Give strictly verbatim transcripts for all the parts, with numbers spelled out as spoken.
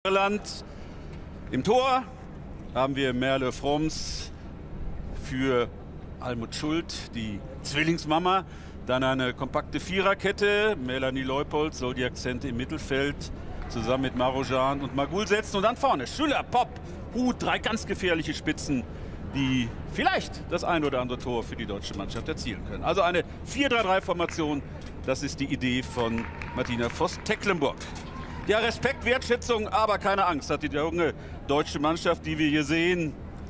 Irland. Im Tor haben wir Merle Froms für Almut Schuld, die Zwillingsmama. Dann eine kompakte Viererkette. Melanie Leupold soll die Akzente im Mittelfeld zusammen mit Marojan und Magul setzen. Und dann vorne Schüller, Popp, Huth, drei ganz gefährliche Spitzen, die vielleicht das ein oder andere Tor für die deutsche Mannschaft erzielen können. Also eine vier drei drei Formation, das ist die Idee von Martina Voss-Tecklenburg. Ja, Respekt, Wertschätzung, aber keine Angst, hat die junge deutsche Mannschaft, die wir hier sehen.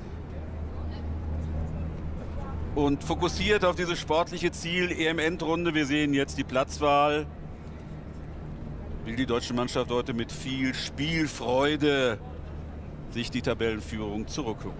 Und fokussiert auf dieses sportliche Ziel, E M-Endrunde. Wir sehen jetzt die Platzwahl. Will die deutsche Mannschaft heute mit viel Spielfreude sich die Tabellenführung zurückholen.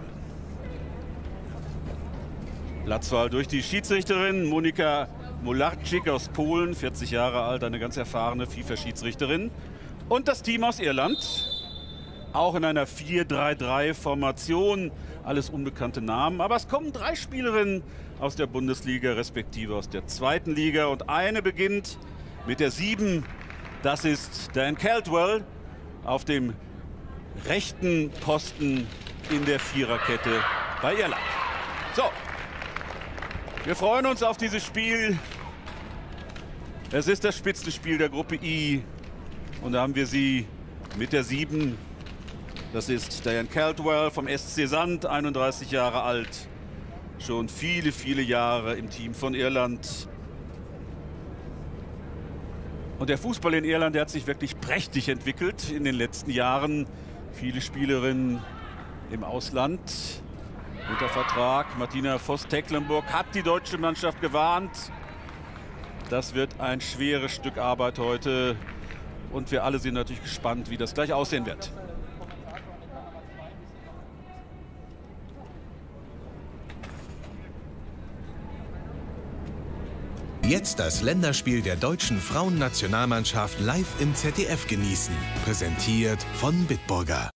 Platzwahl durch die Schiedsrichterin Monika Mularczyk aus Polen, vierzig Jahre alt, eine ganz erfahrene FIFA-Schiedsrichterin. Und das Team aus Irland, auch in einer vier drei drei Formation, alles unbekannte Namen. Aber es kommen drei Spielerinnen aus der Bundesliga, respektive aus der zweiten Liga. Und eine beginnt mit der sieben, das ist Dan Caldwell auf dem rechten Posten in der Viererkette bei Irland. So, wir freuen uns auf dieses Spiel. Es ist das Spitzenspiel der Gruppe I. Und da haben wir sie mit der sieben. Das ist Diane Caldwell vom S C Sand, einunddreißig Jahre alt. Schon viele, viele Jahre im Team von Irland. Und der Fußball in Irland, der hat sich wirklich prächtig entwickelt in den letzten Jahren. Viele Spielerinnen im Ausland unter Vertrag. Martina Voss-Tecklenburg hat die deutsche Mannschaft gewarnt. Das wird ein schweres Stück Arbeit heute. Und wir alle sind natürlich gespannt, wie das gleich aussehen wird. Jetzt das Länderspiel der deutschen Frauennationalmannschaft live im Z D F genießen. Präsentiert von Bitburger.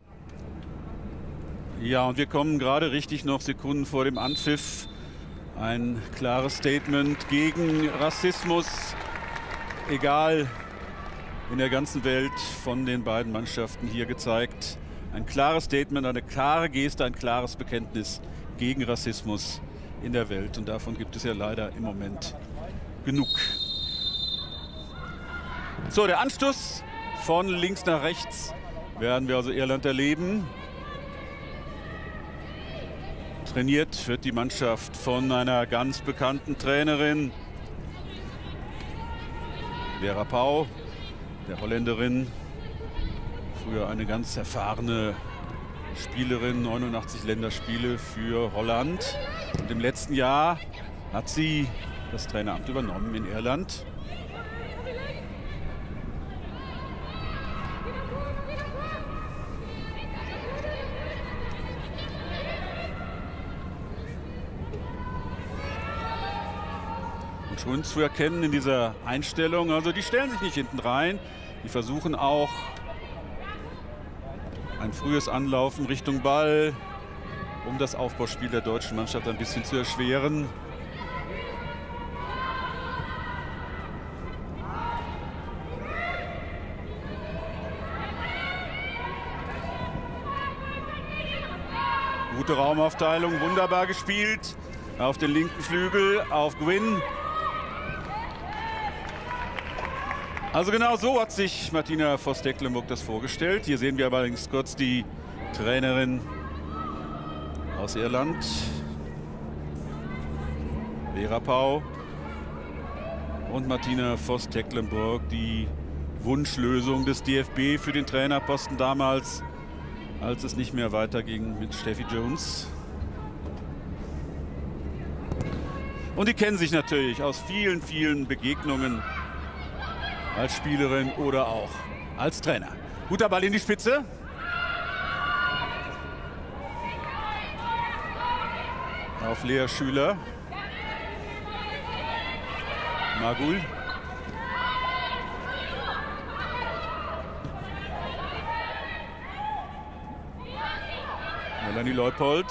Ja, und wir kommen gerade richtig noch Sekunden vor dem Anpfiff. Ein klares Statement gegen Rassismus. Egal, in der ganzen Welt von den beiden Mannschaften hier gezeigt. Ein klares Statement, eine klare Geste, ein klares Bekenntnis gegen Rassismus in der Welt. Und davon gibt es ja leider im Moment genug. So, der Anstoß von links nach rechts werden wir also Irland erleben. Trainiert wird die Mannschaft von einer ganz bekannten Trainerin, Vera Pauw, der Holländerin, früher eine ganz erfahrene Spielerin, neunundachtzig Länderspiele für Holland. Und im letzten Jahr hat sie das Traineramt übernommen in Irland. Und schon zu erkennen in dieser Einstellung, also die stellen sich nicht hinten rein, die versuchen auch ein frühes Anlaufen Richtung Ball, um das Aufbauspiel der deutschen Mannschaft ein bisschen zu erschweren. Gute Raumaufteilung, wunderbar gespielt. Auf den linken Flügel, auf Gwynn. Also genau so hat sich Martina Voss-Tecklenburg das vorgestellt. Hier sehen wir allerdings kurz die Trainerin aus Irland, Vera Pauw, und Martina Voss-Tecklenburg, die Wunschlösung des D F B für den Trainerposten damals, als es nicht mehr weiterging mit Steffi Jones. Und die kennen sich natürlich aus vielen, vielen Begegnungen als Spielerin oder auch als Trainer. Guter Ball in die Spitze. Auf Lea Schüler. Magul. Melanie Leupold.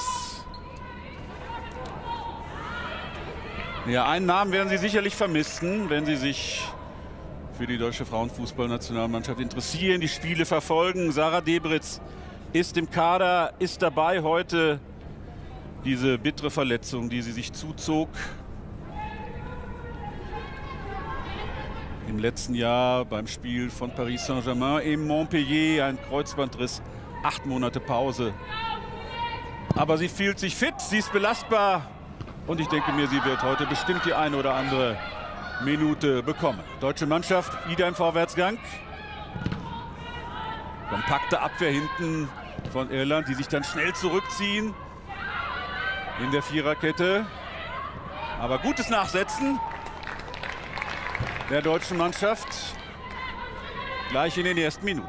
Ja, einen Namen werden Sie sicherlich vermissen, wenn Sie sich für die deutsche Frauenfußballnationalmannschaft interessieren, die Spiele verfolgen. Sarah Debritz ist im Kader, ist dabei heute. Diese bittere Verletzung, die sie sich zuzog im letzten Jahr beim Spiel von Paris Saint-Germain in Montpellier, ein Kreuzbandriss, acht Monate Pause. Aber sie fühlt sich fit, sie ist belastbar und ich denke mir, sie wird heute bestimmt die eine oder andere Minute bekommen. Deutsche Mannschaft wieder im Vorwärtsgang. Kompakte Abwehr hinten von Irland, die sich dann schnell zurückziehen in der Viererkette. Aber gutes Nachsetzen der deutschen Mannschaft gleich in den ersten Minuten.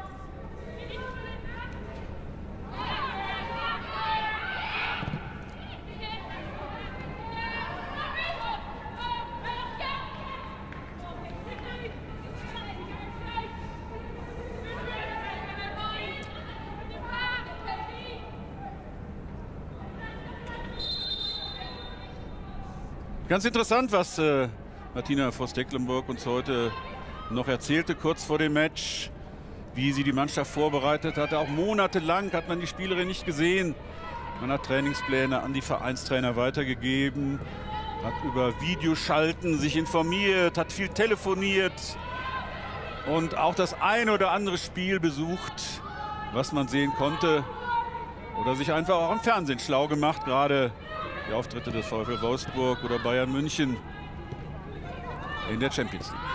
Ganz interessant, was äh, Martina Voss-Tecklenburg uns heute noch erzählte, kurz vor dem Match, wie sie die Mannschaft vorbereitet hatte. Auch monatelang hat man die Spielerin nicht gesehen. Man hat Trainingspläne an die Vereinstrainer weitergegeben, hat über Videoschalten sich informiert, hat viel telefoniert und auch das ein oder andere Spiel besucht, was man sehen konnte. Oder sich einfach auch im Fernsehen schlau gemacht, gerade die Auftritte des VfL Wolfsburg oder Bayern München in der Champions League.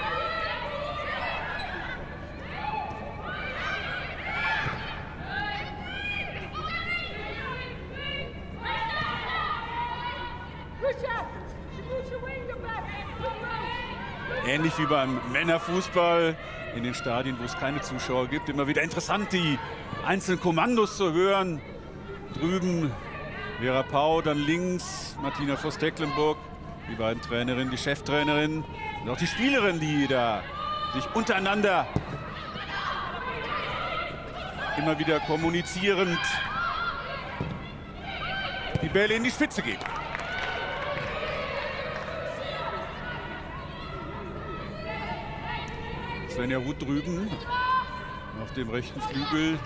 Ähnlich wie beim Männerfußball in den Stadien, wo es keine Zuschauer gibt, immer wieder interessant, die einzelnen Kommandos zu hören. Drüben Vera Pauw, dann links Martina Voss-Tecklenburg, die beiden Trainerinnen, die Cheftrainerin und auch die Spielerin, die da sich untereinander immer wieder kommunizierend die Bälle in die Spitze geben. Svenja Huth drüben auf dem rechten Flügel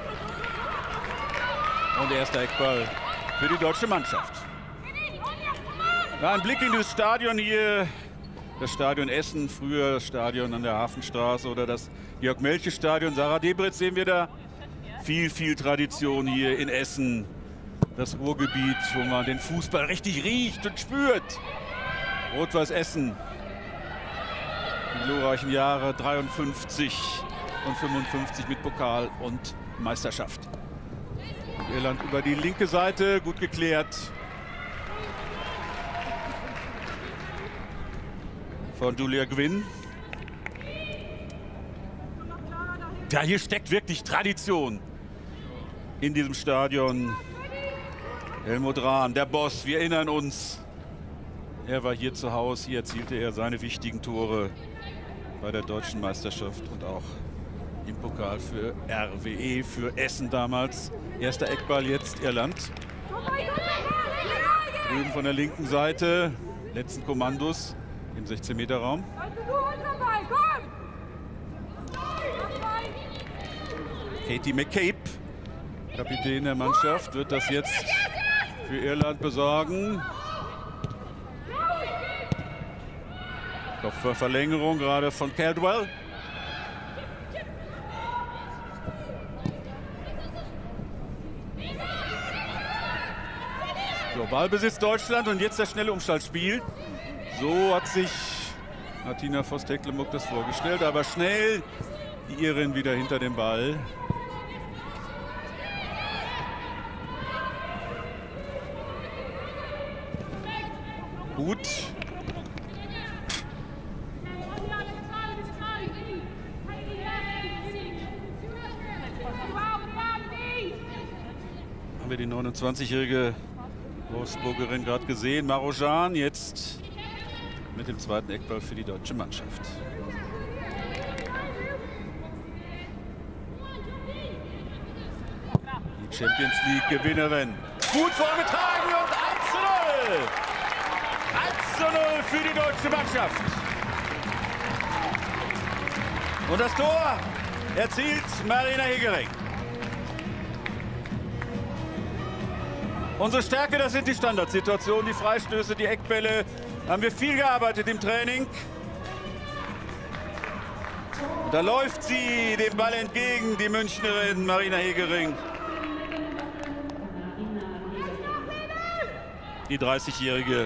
und erster Eckball für die deutsche Mannschaft. Ja, ein Blick in das Stadion hier, das Stadion Essen, früher das Stadion an der Hafenstraße oder das Georg-Melche-Stadion. Sarah Debritz sehen wir da. Viel, viel Tradition hier in Essen. Das Ruhrgebiet, wo man den Fußball richtig riecht und spürt. Rot-Weiß Essen. Die glorreichen Jahre dreiundfünfzig und fünfundfünfzig mit Pokal und Meisterschaft. Irland über die linke Seite, gut geklärt von Julia Gwynn. Ja, hier steckt wirklich Tradition in diesem Stadion. Helmut Rahn, der Boss, wir erinnern uns. Er war hier zu Hause, hier erzielte er seine wichtigen Tore bei der deutschen Meisterschaft und auch im Pokal für R W E, für Essen damals. Erster Eckball jetzt Irland. Drüben von der linken Seite, letzten Kommandos im sechzehn Meter Raum. Katie McCabe, Kapitän der Mannschaft, wird das jetzt für Irland besorgen. Kopfballverlängerung gerade von Caldwell. So, Ballbesitz Deutschland und jetzt das schnelle Umschaltspiel. So hat sich Martina Voss-Tecklenburg das vorgestellt, aber schnell die Irin wieder hinter dem Ball. Gut. Haben wir die neunundzwanzigjährige Wolfsburgerin gerade gesehen. Marojan jetzt mit dem zweiten Eckball für die deutsche Mannschaft. Die Champions League-Gewinnerin. Gut vorgetragen und eins zu null. eins zu null für die deutsche Mannschaft. Und das Tor erzielt Marina Hegering. Unsere Stärke, das sind die Standardsituationen, die Freistöße, die Eckbälle. Da haben wir viel gearbeitet im Training. Da läuft sie dem Ball entgegen, die Münchnerin Marina Hegering. Die dreißigjährige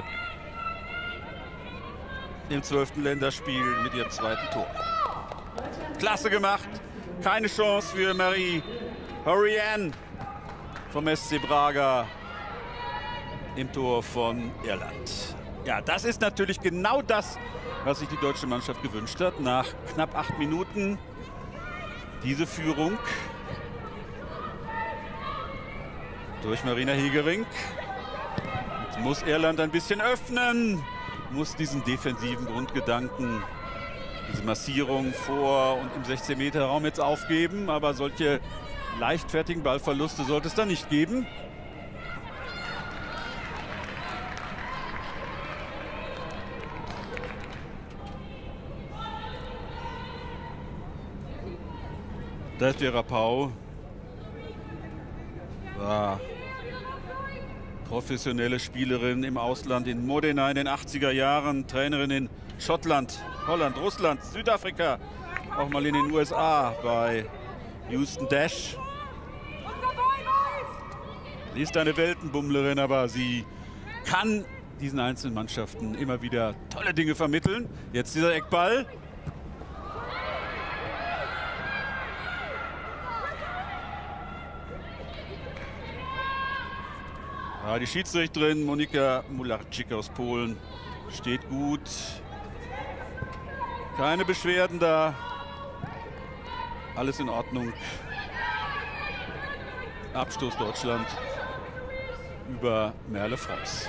im zwölften Länderspiel mit ihrem zweiten Tor. Klasse gemacht. Keine Chance für Marie Hourihan vom S C Braga im Tor von Irland. Ja, das ist natürlich genau das, was sich die deutsche Mannschaft gewünscht hat. Nach knapp acht Minuten diese Führung durch Marina Hegering. Jetzt muss Irland ein bisschen öffnen, muss diesen defensiven Grundgedanken, diese Massierung vor und im sechzehn Meter Raum jetzt aufgeben. Aber solche leichtfertigen Ballverluste sollte es da nicht geben. Da ist Vera Pauw. War professionelle Spielerin im Ausland in Modena in den achtziger Jahren, Trainerin in Schottland, Holland, Russland, Südafrika, auch mal in den U S A bei Houston Dash. Sie ist eine Weltenbummlerin, aber sie kann diesen einzelnen Mannschaften immer wieder tolle Dinge vermitteln. Jetzt dieser Eckball. Ja, die Schiedsrichterin Monika Mularczyk aus Polen steht gut. Keine Beschwerden da. Alles in Ordnung. Abstoß Deutschland über Merle Fraus.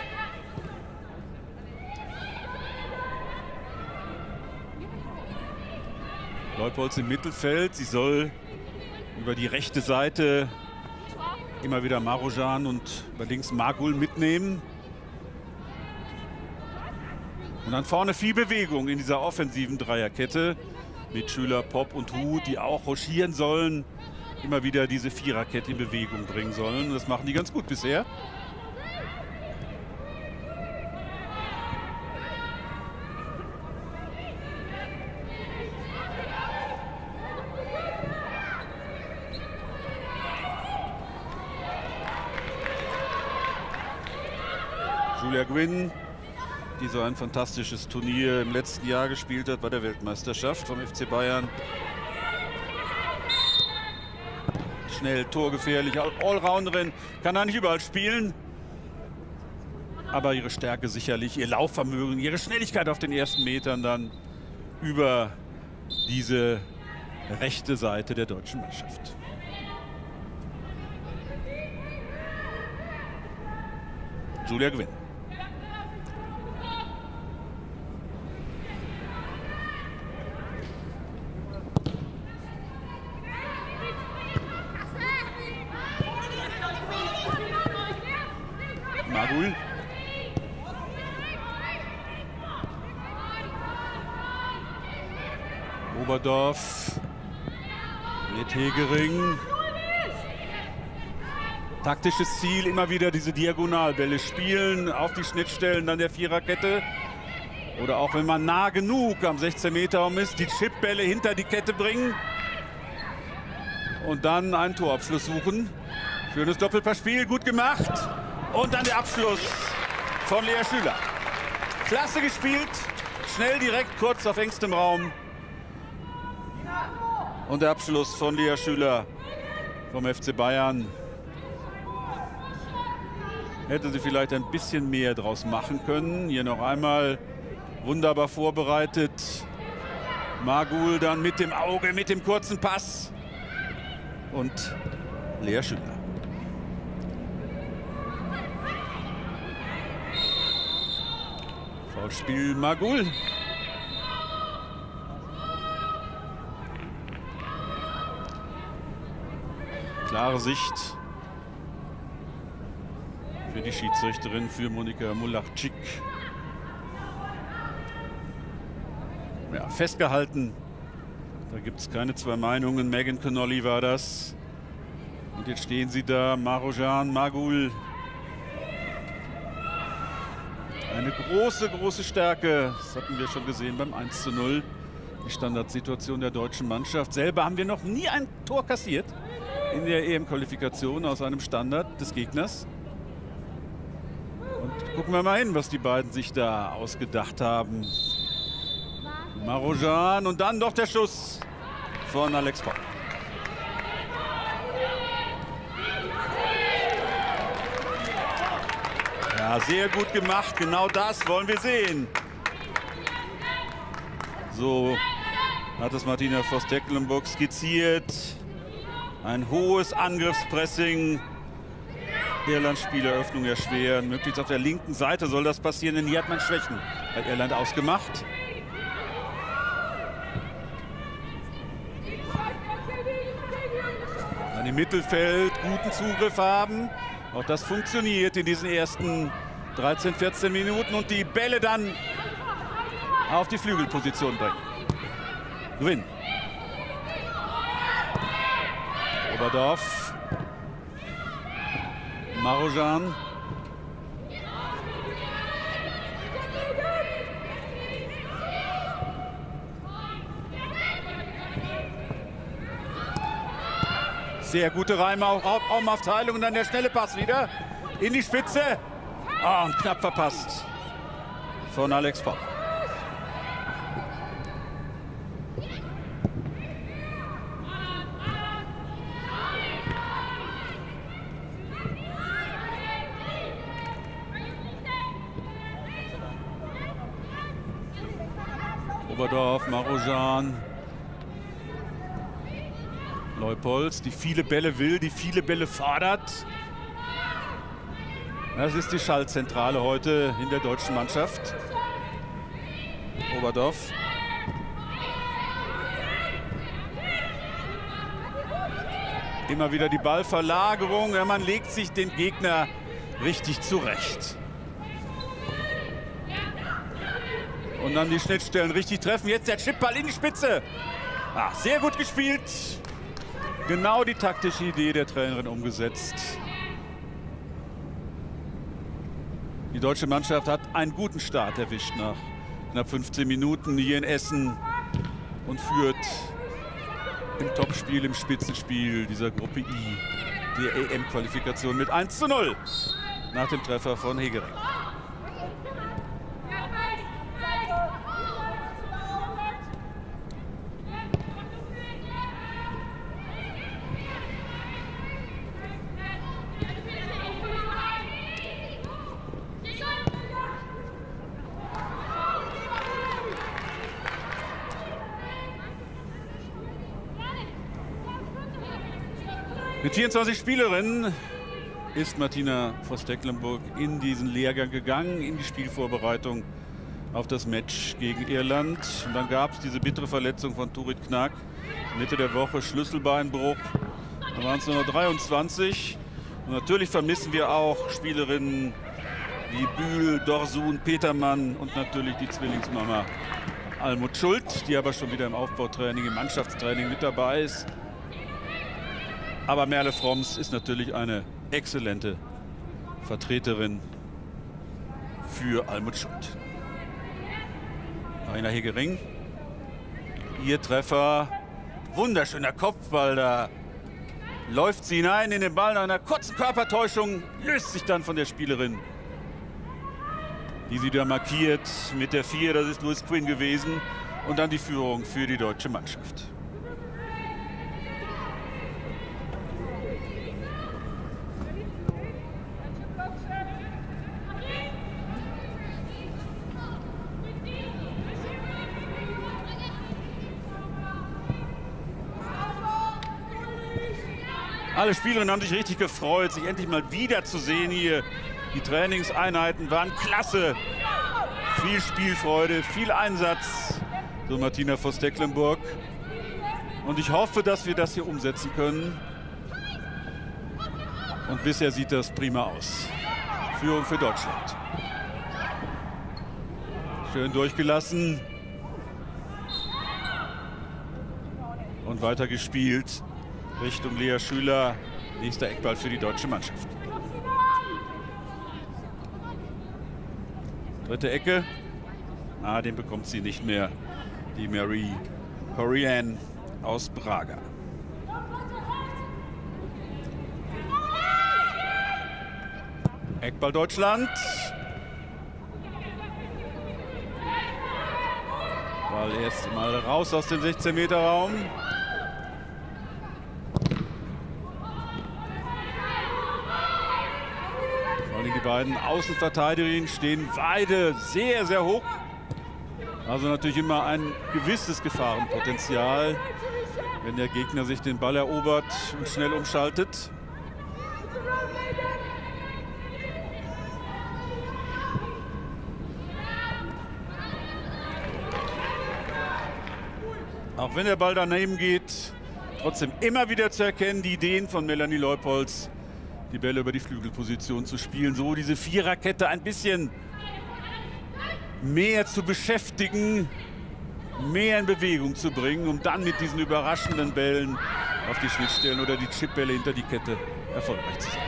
Leupolz im Mittelfeld. Sie soll über die rechte Seite immer wieder Marujan und über links Magul mitnehmen. Und dann vorne viel Bewegung in dieser offensiven Dreierkette mit Schüler, Popp und Hu, die auch rochieren sollen, immer wieder diese Viererkette in Bewegung bringen sollen. Und das machen die ganz gut bisher. Julia Gwynn, die so ein fantastisches Turnier im letzten Jahr gespielt hat bei der Weltmeisterschaft vom F C Bayern. Schnell, torgefährlich, Allrounderin, kann da nicht überall spielen. Aber ihre Stärke sicherlich, ihr Laufvermögen, ihre Schnelligkeit auf den ersten Metern dann über diese rechte Seite der deutschen Mannschaft. Julia Gwynn. Magul. Oberdorf mit Hegering. Taktisches Ziel, immer wieder diese Diagonalbälle spielen, auf die Schnittstellen dann der Viererkette. Oder auch wenn man nah genug am sechzehn Meter Raum ist, die Chipbälle hinter die Kette bringen. Und dann einen Torabschluss suchen. Schönes Doppelpassspiel, gut gemacht. Und dann der Abschluss von Lea Schüler. Klasse gespielt, schnell, direkt, kurz auf engstem Raum. Und der Abschluss von Lea Schüler vom F C Bayern. Hätte sie vielleicht ein bisschen mehr draus machen können. Hier noch einmal wunderbar vorbereitet. Magul dann mit dem Auge, mit dem kurzen Pass. Und Lea Schüler. Foulspiel Magul. Klare Sicht für die Schiedsrichterin, für Monika Mularczyk. Ja, festgehalten Da gibt es keine zwei Meinungen. Megan Connolly war das. Und jetzt stehen sie da, Marujan Magul. Eine große, große Stärke. Das hatten wir schon gesehen beim eins zu null. Die Standardsituation der deutschen Mannschaft. Selber haben wir noch nie ein Tor kassiert in der E M-Qualifikation aus einem Standard des Gegners. Und gucken wir mal hin, was die beiden sich da ausgedacht haben. Marujan und dann doch der Schuss von Alex Popp. Ja, sehr gut gemacht. Genau das wollen wir sehen. So hat es Martina Voss-Tecklenburg skizziert. Ein hohes Angriffspressing. Irland Spieleröffnung erschweren. Möglichst auf der linken Seite soll das passieren, denn hier hat man Schwächen. Hat Irland ausgemacht. Dann im Mittelfeld guten Zugriff haben. Auch das funktioniert in diesen ersten dreizehn, vierzehn Minuten. Und die Bälle dann auf die Flügelposition bringen. Gewinn. Oberdorf. Marujan. Sehr gute Reime, auch Raumaufteilung und dann der schnelle Pass wieder in die Spitze. Oh, und knapp verpasst von Alex Popp. Oberdorf, Marujan. Leupolz, die viele Bälle will, die viele Bälle fordert. Das ist die Schaltzentrale heute in der deutschen Mannschaft. Oberdorf. Immer wieder die Ballverlagerung. Ja, man legt sich den Gegner richtig zurecht. Und dann die Schnittstellen richtig treffen. Jetzt der Chipball in die Spitze. Ah, sehr gut gespielt. Genau die taktische Idee der Trainerin umgesetzt. Die deutsche Mannschaft hat einen guten Start erwischt nach knapp fünfzehn Minuten hier in Essen und führt im Topspiel, im Spitzenspiel dieser Gruppe I der E M-Qualifikation mit eins zu null nach dem Treffer von Hegering. Mit vierundzwanzig Spielerinnen ist Martina Voss-Tecklenburg in diesen Lehrgang gegangen, in die Spielvorbereitung auf das Match gegen Irland. Und dann gab es diese bittere Verletzung von Turit Knack, Mitte der Woche, Schlüsselbeinbruch. Da waren es nur noch dreiundzwanzig. Und natürlich vermissen wir auch Spielerinnen wie Bühl, Dorsun, Petermann und natürlich die Zwillingsmama Almut Schuld, die aber schon wieder im Aufbautraining, im Mannschaftstraining mit dabei ist. Aber Merle Fromms ist natürlich eine exzellente Vertreterin für Almut Schuld. Marina Hegering. Ihr Treffer. Wunderschöner Kopfball. Da läuft sie hinein in den Ball. Nach einer kurzen Körpertäuschung löst sich dann von der Spielerin, die sie da markiert mit der vier. Das ist Louise Quinn gewesen. Und dann die Führung für die deutsche Mannschaft. Alle Spielerinnen haben sich richtig gefreut, sich endlich mal wiederzusehen hier. Die Trainingseinheiten waren klasse. Viel Spielfreude, viel Einsatz. So Martina Voss-Tecklenburg. Und ich hoffe, dass wir das hier umsetzen können. Und bisher sieht das prima aus. Führung für Deutschland. Schön durchgelassen. Und weiter gespielt Richtung Lea Schüler. Nächster Eckball für die deutsche Mannschaft. Dritte Ecke. Ah, den bekommt sie nicht mehr. Die Marie Horian aus Braga. Eckball Deutschland. Ball erst mal raus aus dem sechzehn Meter Raum. Vor allem die beiden Außenverteidigerinnen stehen beide sehr, sehr hoch. Also natürlich immer ein gewisses Gefahrenpotenzial, wenn der Gegner sich den Ball erobert und schnell umschaltet. Auch wenn der Ball daneben geht, trotzdem immer wieder zu erkennen, die Ideen von Melanie Leupolz, die Bälle über die Flügelposition zu spielen, so diese Viererkette ein bisschen mehr zu beschäftigen, mehr in Bewegung zu bringen, um dann mit diesen überraschenden Bällen auf die Schnittstellen oder die Chipbälle hinter die Kette erfolgreich zu sein.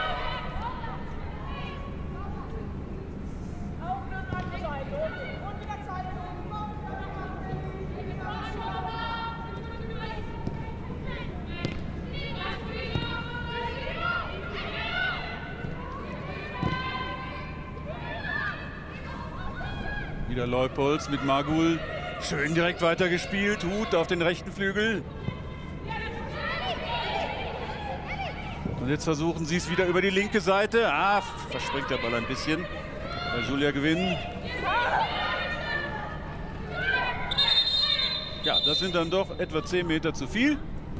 Wieder Leupolz mit Magul. Schön direkt weitergespielt. Huth auf den rechten Flügel. Und jetzt versuchen sie es wieder über die linke Seite. Ah, verspringt der Ball ein bisschen. Bei Julia Gwynn. Ja, das sind dann doch etwa zehn Meter zu viel.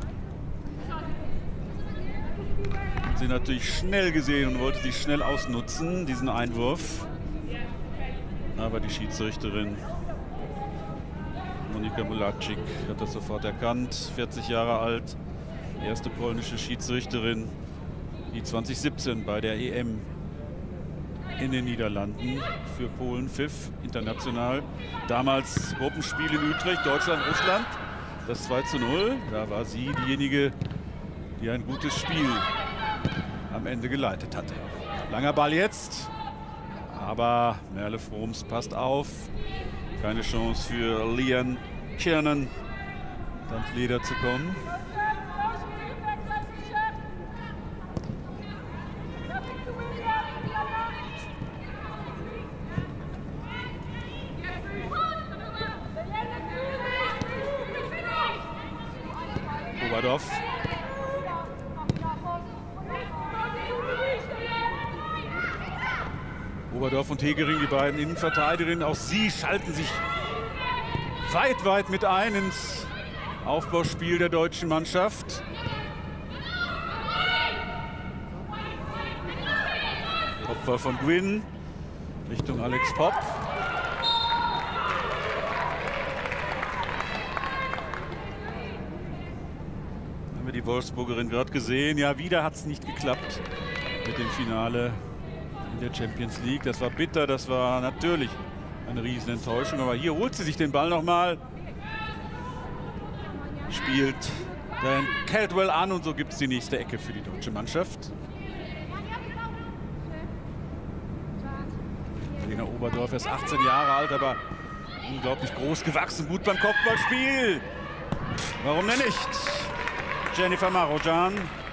Hat sie natürlich schnell gesehen und wollte sich schnell ausnutzen, diesen Einwurf. Aber die Schiedsrichterin Monika Mularczyk hat das sofort erkannt. vierzig Jahre alt, erste polnische Schiedsrichterin, die zwanzig siebzehn bei der E M in den Niederlanden für Polen pfiff, international. Damals Gruppenspiel in Utrecht, Deutschland, Russland, das zwei zu null. Da war sie diejenige, die ein gutes Spiel am Ende geleitet hatte. Langer Ball jetzt. Aber Merle Froms passt auf. Keine Chance für Leanne Kiernan, dann Leder zu kommen. Oberdorf. Oberdorf und Hegering, die beiden Innenverteidigerinnen, auch sie schalten sich weit, weit mit ein ins Aufbauspiel der deutschen Mannschaft. Kopfball von Gwynn Richtung Alex Popp. Haben wir die Wolfsburgerin gerade gesehen. Ja, wieder hat es nicht geklappt mit dem Finale in der Champions League. Das war bitter, das war natürlich eine riesen Enttäuschung. Aber hier holt sie sich den Ball nochmal. Spielt Diane Caldwell an und so gibt es die nächste Ecke für die deutsche Mannschaft. Lena Oberdorf ist achtzehn Jahre alt, aber unglaublich groß gewachsen. Gut beim Kopfballspiel. Warum denn nicht? Jennifer Marojan.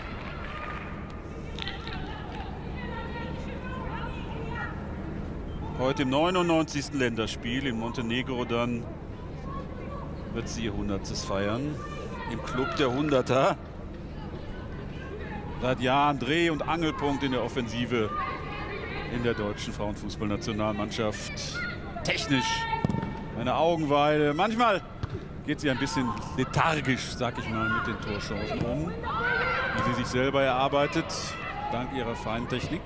Heute im neunundneunzigsten Länderspiel in Montenegro, dann wird sie ihr hundertstes feiern. Im Club der Hunderter. Seit Jahren Dreh- und Angelpunkt in der Offensive in der deutschen Frauenfußballnationalmannschaft. Technisch eine Augenweide. Manchmal geht sie ein bisschen lethargisch, sag ich mal, mit den Torchancen um, die sie sich selber erarbeitet, dank ihrer feinen Technik.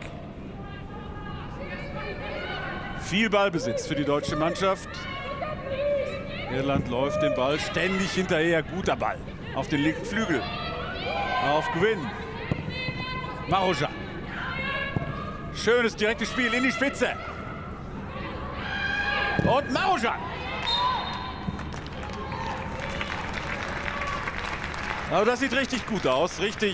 Viel Ballbesitz für die deutsche Mannschaft. Irland läuft den Ball ständig hinterher. Guter Ball auf den linken Flügel. Auf Gwynn. Marojan. Schönes direktes Spiel in die Spitze. Und Marojan. Aber das sieht richtig gut aus. Richtig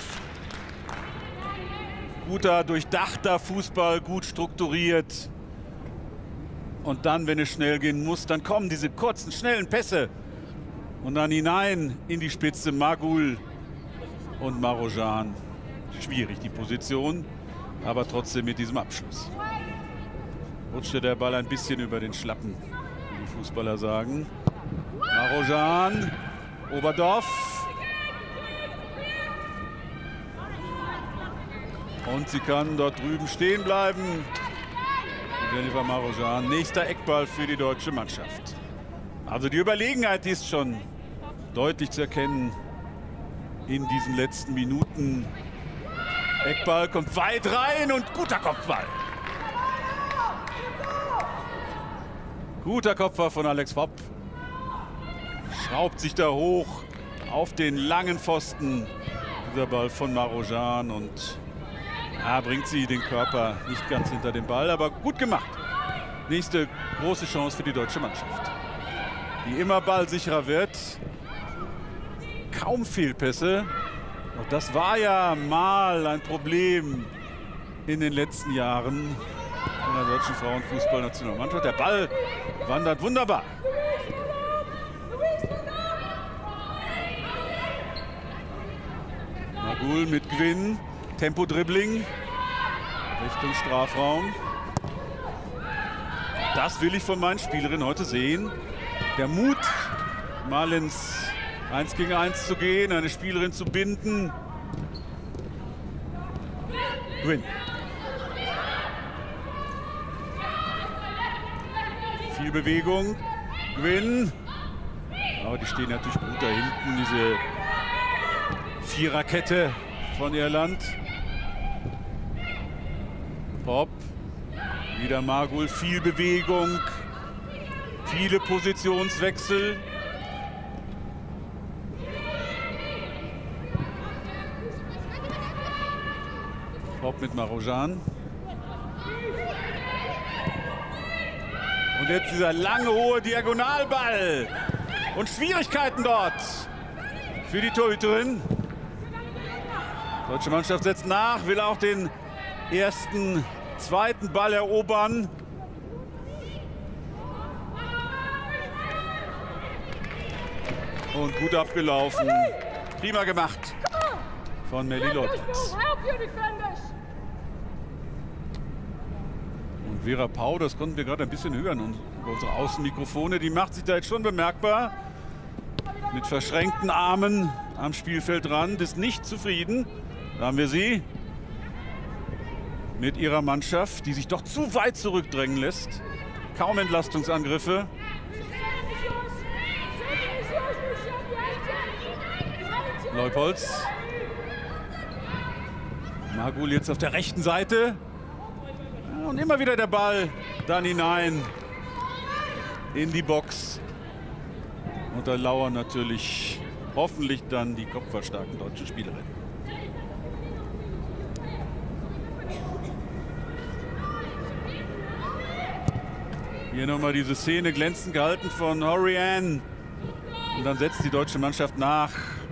guter, durchdachter Fußball, gut strukturiert. Und dann, wenn es schnell gehen muss, dann kommen diese kurzen, schnellen Pässe. Und dann hinein in die Spitze Magul und Marozsan. Schwierig die Position, aber trotzdem mit diesem Abschluss. Rutschte der Ball ein bisschen über den Schlappen, wie die Fußballer sagen. Marozsan, Oberdorf. Und sie kann dort drüben stehen bleiben. Jennifer Marozsan, nächster Eckball für die deutsche Mannschaft. Also die Überlegenheit, die ist schon deutlich zu erkennen in diesen letzten Minuten. Eckball kommt weit rein und guter Kopfball. Guter Kopfball von Alex Popp. Schraubt sich da hoch auf den langen Pfosten. Dieser Ball von Marozsan und ja, bringt sie den Körper nicht ganz hinter den Ball, aber gut gemacht. Nächste große Chance für die deutsche Mannschaft, die immer ballsicherer wird. Kaum Fehlpässe. Auch das war ja mal ein Problem in den letzten Jahren in der deutschen Frauenfußballnationalmannschaft. Der Ball wandert wunderbar. Magul mit Gwinn. Tempo-Dribbling Richtung Strafraum. Das will ich von meinen Spielerinnen heute sehen. Der Mut, mal ins eins gegen eins zu gehen, eine Spielerin zu binden. Gwinn. Viel Bewegung. Gwinn. Aber die stehen natürlich gut da hinten, diese Viererkette von Irland. Popp, wieder Magul, viel Bewegung, viele Positionswechsel. Popp mit Marozsan. Und jetzt dieser lange, hohe Diagonalball. Und Schwierigkeiten dort für die Torhüterin. Die deutsche Mannschaft setzt nach, will auch den ersten, zweiten Ball erobern. Und gut abgelaufen. Prima gemacht von Melli Leupold. Und Vera Pauw, das konnten wir gerade ein bisschen hören. Und unsere Außenmikrofone, die macht sich da jetzt schon bemerkbar. Mit verschränkten Armen am Spielfeldrand, ist nicht zufrieden. Da haben wir sie mit ihrer Mannschaft, die sich doch zu weit zurückdrängen lässt. Kaum Entlastungsangriffe. Leupolz. Magul jetzt auf der rechten Seite. Ja, und immer wieder der Ball dann hinein in die Box. Und da lauern natürlich hoffentlich dann die kopfballstarken deutschen Spielerinnen. Hier nochmal diese Szene glänzend gehalten von Hourihan. Und dann setzt die deutsche Mannschaft nach.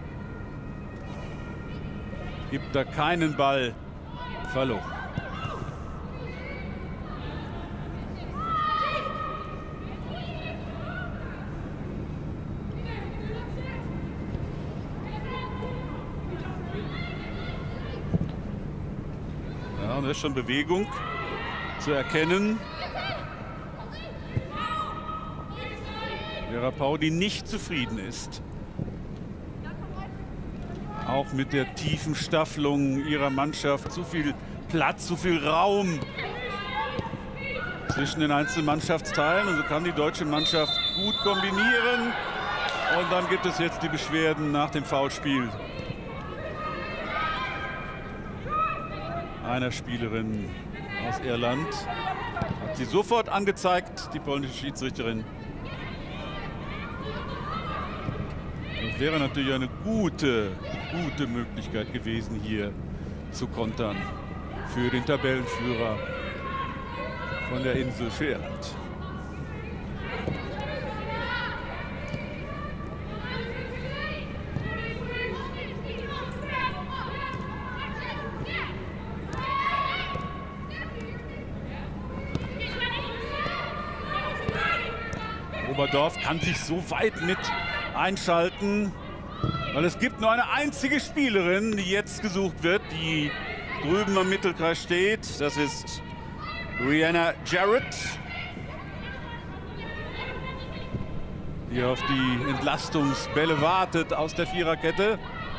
Gibt da keinen Ball verloren. Ja, und da ist schon Bewegung zu erkennen. Vera Pauw, die nicht zufrieden ist. Auch mit der tiefen Staffelung ihrer Mannschaft. Zu viel Platz, zu viel Raum zwischen den einzelnen Mannschaftsteilen. Und so kann die deutsche Mannschaft gut kombinieren. Und dann gibt es jetzt die Beschwerden nach dem Foulspiel einer Spielerin aus Irland. Hat sie sofort angezeigt, die polnische Schiedsrichterin. Das wäre natürlich eine gute, gute Möglichkeit gewesen, hier zu kontern für den Tabellenführer von der Insel für Irland. Oberdorf kann sich so weit mit einschalten, weil es gibt nur eine einzige Spielerin, die jetzt gesucht wird, die drüben am Mittelkreis steht. Das ist Rihanna Jarrett, die auf die Entlastungsbälle wartet aus der Viererkette.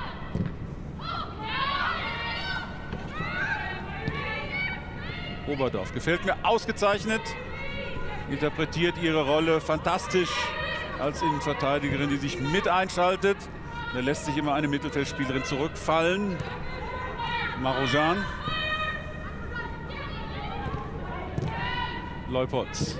Oberdorf gefällt mir ausgezeichnet, interpretiert ihre Rolle fantastisch als Innenverteidigerin, die sich mit einschaltet. Da lässt sich immer eine Mittelfeldspielerin zurückfallen. Marojan. Leupolz.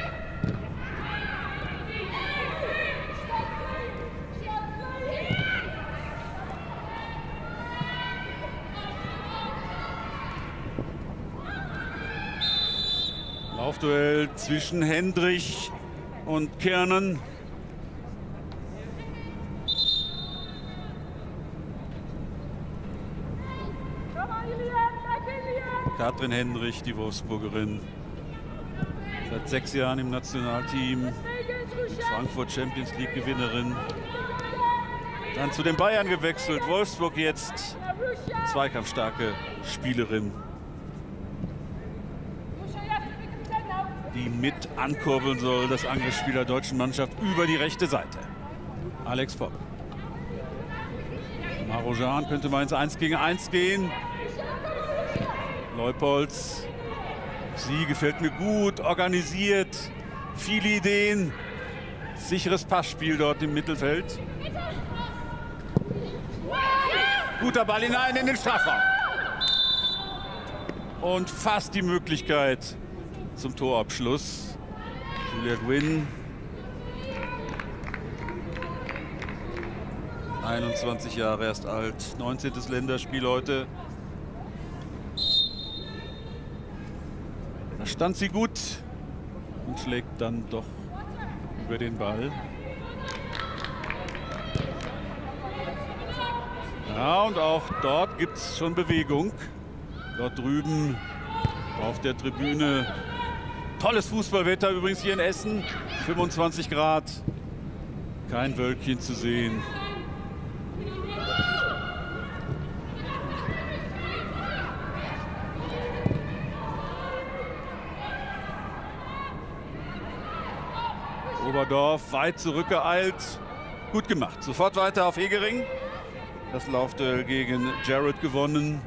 Laufduell zwischen Hendrich und Kernen. Katrin Hendrich, die Wolfsburgerin, seit sechs Jahren im Nationalteam, in Frankfurt Champions League Gewinnerin. Dann zu den Bayern gewechselt, Wolfsburg jetzt, zweikampfstarke Spielerin, die mit ankurbeln soll, das Angriffsspiel der deutschen Mannschaft über die rechte Seite. Alex Popp. Marojan könnte mal ins eins gegen eins gehen. Leupolz. Sie gefällt mir gut, organisiert, viele Ideen. Sicheres Passspiel dort im Mittelfeld. Guter Ball hinein in den Strafraum. Und fast die Möglichkeit zum Torabschluss. Julia Gwynn. einundzwanzig Jahre erst alt, neunzehntes Länderspiel heute. Da stand sie gut und schlägt dann doch über den Ball. Ja, und auch dort gibt es schon Bewegung. Dort drüben auf der Tribüne. Tolles Fußballwetter übrigens hier in Essen. fünfundzwanzig Grad. Kein Wölkchen zu sehen. Oberdorf weit zurückgeeilt. Gut gemacht. Sofort weiter auf Hegering. Das Laufduell gegen Jarrett gewonnen.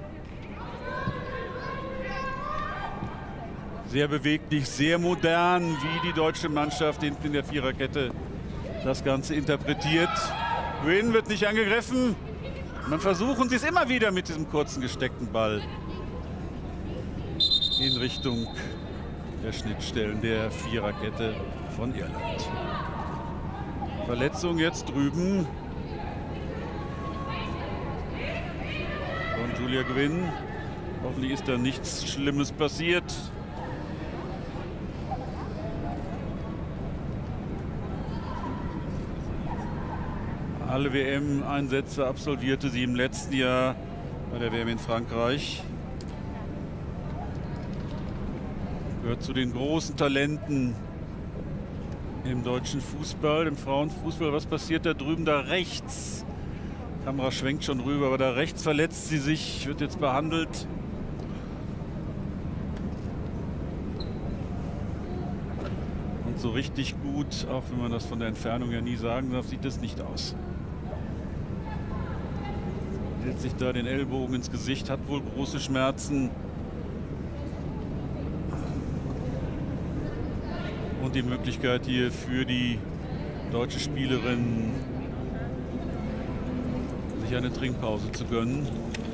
Sehr beweglich, sehr modern, wie die deutsche Mannschaft hinten in der Viererkette das Ganze interpretiert. Gwynn wird nicht angegriffen. Und dann versuchen sie es immer wieder mit diesem kurzen gesteckten Ball in Richtung der Schnittstellen der Viererkette von Irland. Verletzung jetzt drüben von Julia Gwynn. Hoffentlich ist da nichts Schlimmes passiert. Alle W M-Einsätze absolvierte sie im letzten Jahr bei der W M in Frankreich. Gehört zu den großen Talenten im deutschen Fußball, im Frauenfußball. Was passiert da drüben, da rechts? Die Kamera schwenkt schon rüber, aber da rechts verletzt sie sich, wird jetzt behandelt. Und so richtig gut, auch wenn man das von der Entfernung ja nie sagen darf, sieht das nicht aus. Hält sich da den Ellbogen ins Gesicht, hat wohl große Schmerzen. Und die Möglichkeit hier für die deutsche Spielerin, sich eine Trinkpause zu gönnen.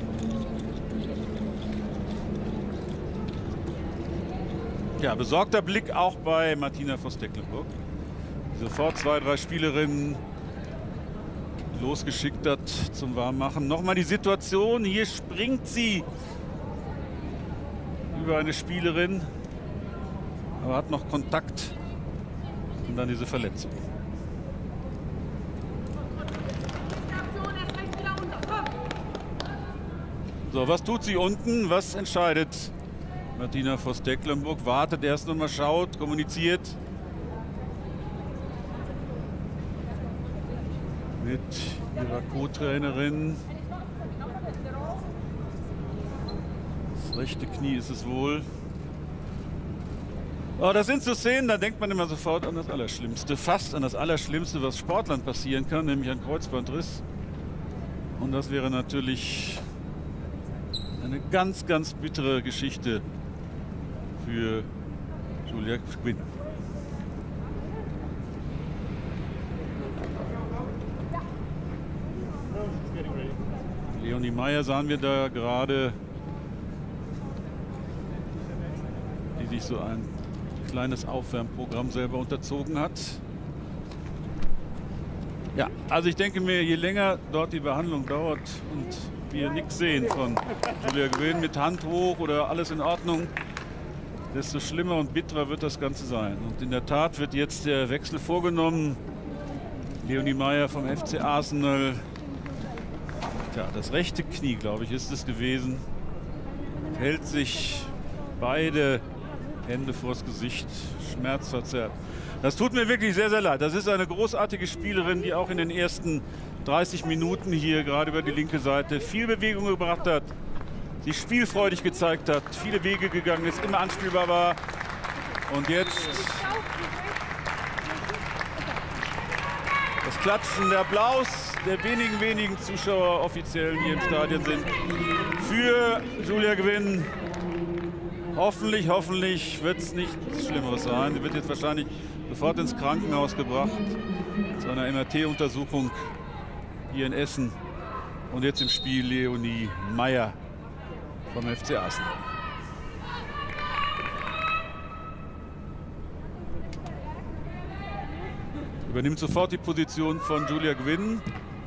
Ja, besorgter Blick auch bei Martina Voss-Tecklenburg. Sofort zwei, drei Spielerinnen losgeschickt hat zum Warmmachen. Nochmal die Situation, hier springt sie über eine Spielerin, aber hat noch Kontakt und dann diese Verletzung. So, was tut sie unten? Was entscheidet Martina Voss-Tecklenburg? Wartet erst noch mal, schaut, kommuniziert. mit ihrer Co-Trainerin. Das rechte Knie ist es wohl. Oh, das sind so Szenen, da denkt man immer sofort an das Allerschlimmste. Fast an das Allerschlimmste, was Sportlern passieren kann, nämlich ein Kreuzbandriss. Und das wäre natürlich eine ganz, ganz bittere Geschichte für Julia Gwynn. Leonie Meyer sahen wir da gerade, die sich so ein kleines Aufwärmprogramm selber unterzogen hat. Ja, also ich denke mir, je länger dort die Behandlung dauert und wir nichts sehen von Julia Gwynn mit Hand hoch oder alles in Ordnung, desto schlimmer und bitterer wird das Ganze sein. Und in der Tat wird jetzt der Wechsel vorgenommen. Leonie Meyer vom F C Arsenal. Tja, das rechte Knie, glaube ich, ist es gewesen. Hält sich beide Hände vors Gesicht, schmerzverzerrt. Das tut mir wirklich sehr, sehr leid. Das ist eine großartige Spielerin, die auch in den ersten dreißig Minuten hier gerade über die linke Seite viel Bewegung gebracht hat, sich spielfreudig gezeigt hat, viele Wege gegangen ist, immer anspielbar war. Und jetzt das Klatschen, der Applaus der wenigen, wenigen Zuschauer Offiziellen hier im Stadion sind für Julia Gwynn. Hoffentlich, hoffentlich wird es nichts Schlimmeres sein. Sie wird jetzt wahrscheinlich sofort ins Krankenhaus gebracht zu einer M R T-Untersuchung hier in Essen. Und jetzt im Spiel Leonie Meyer vom F C Arsenal. Übernimmt sofort die Position von Julia Gwynn.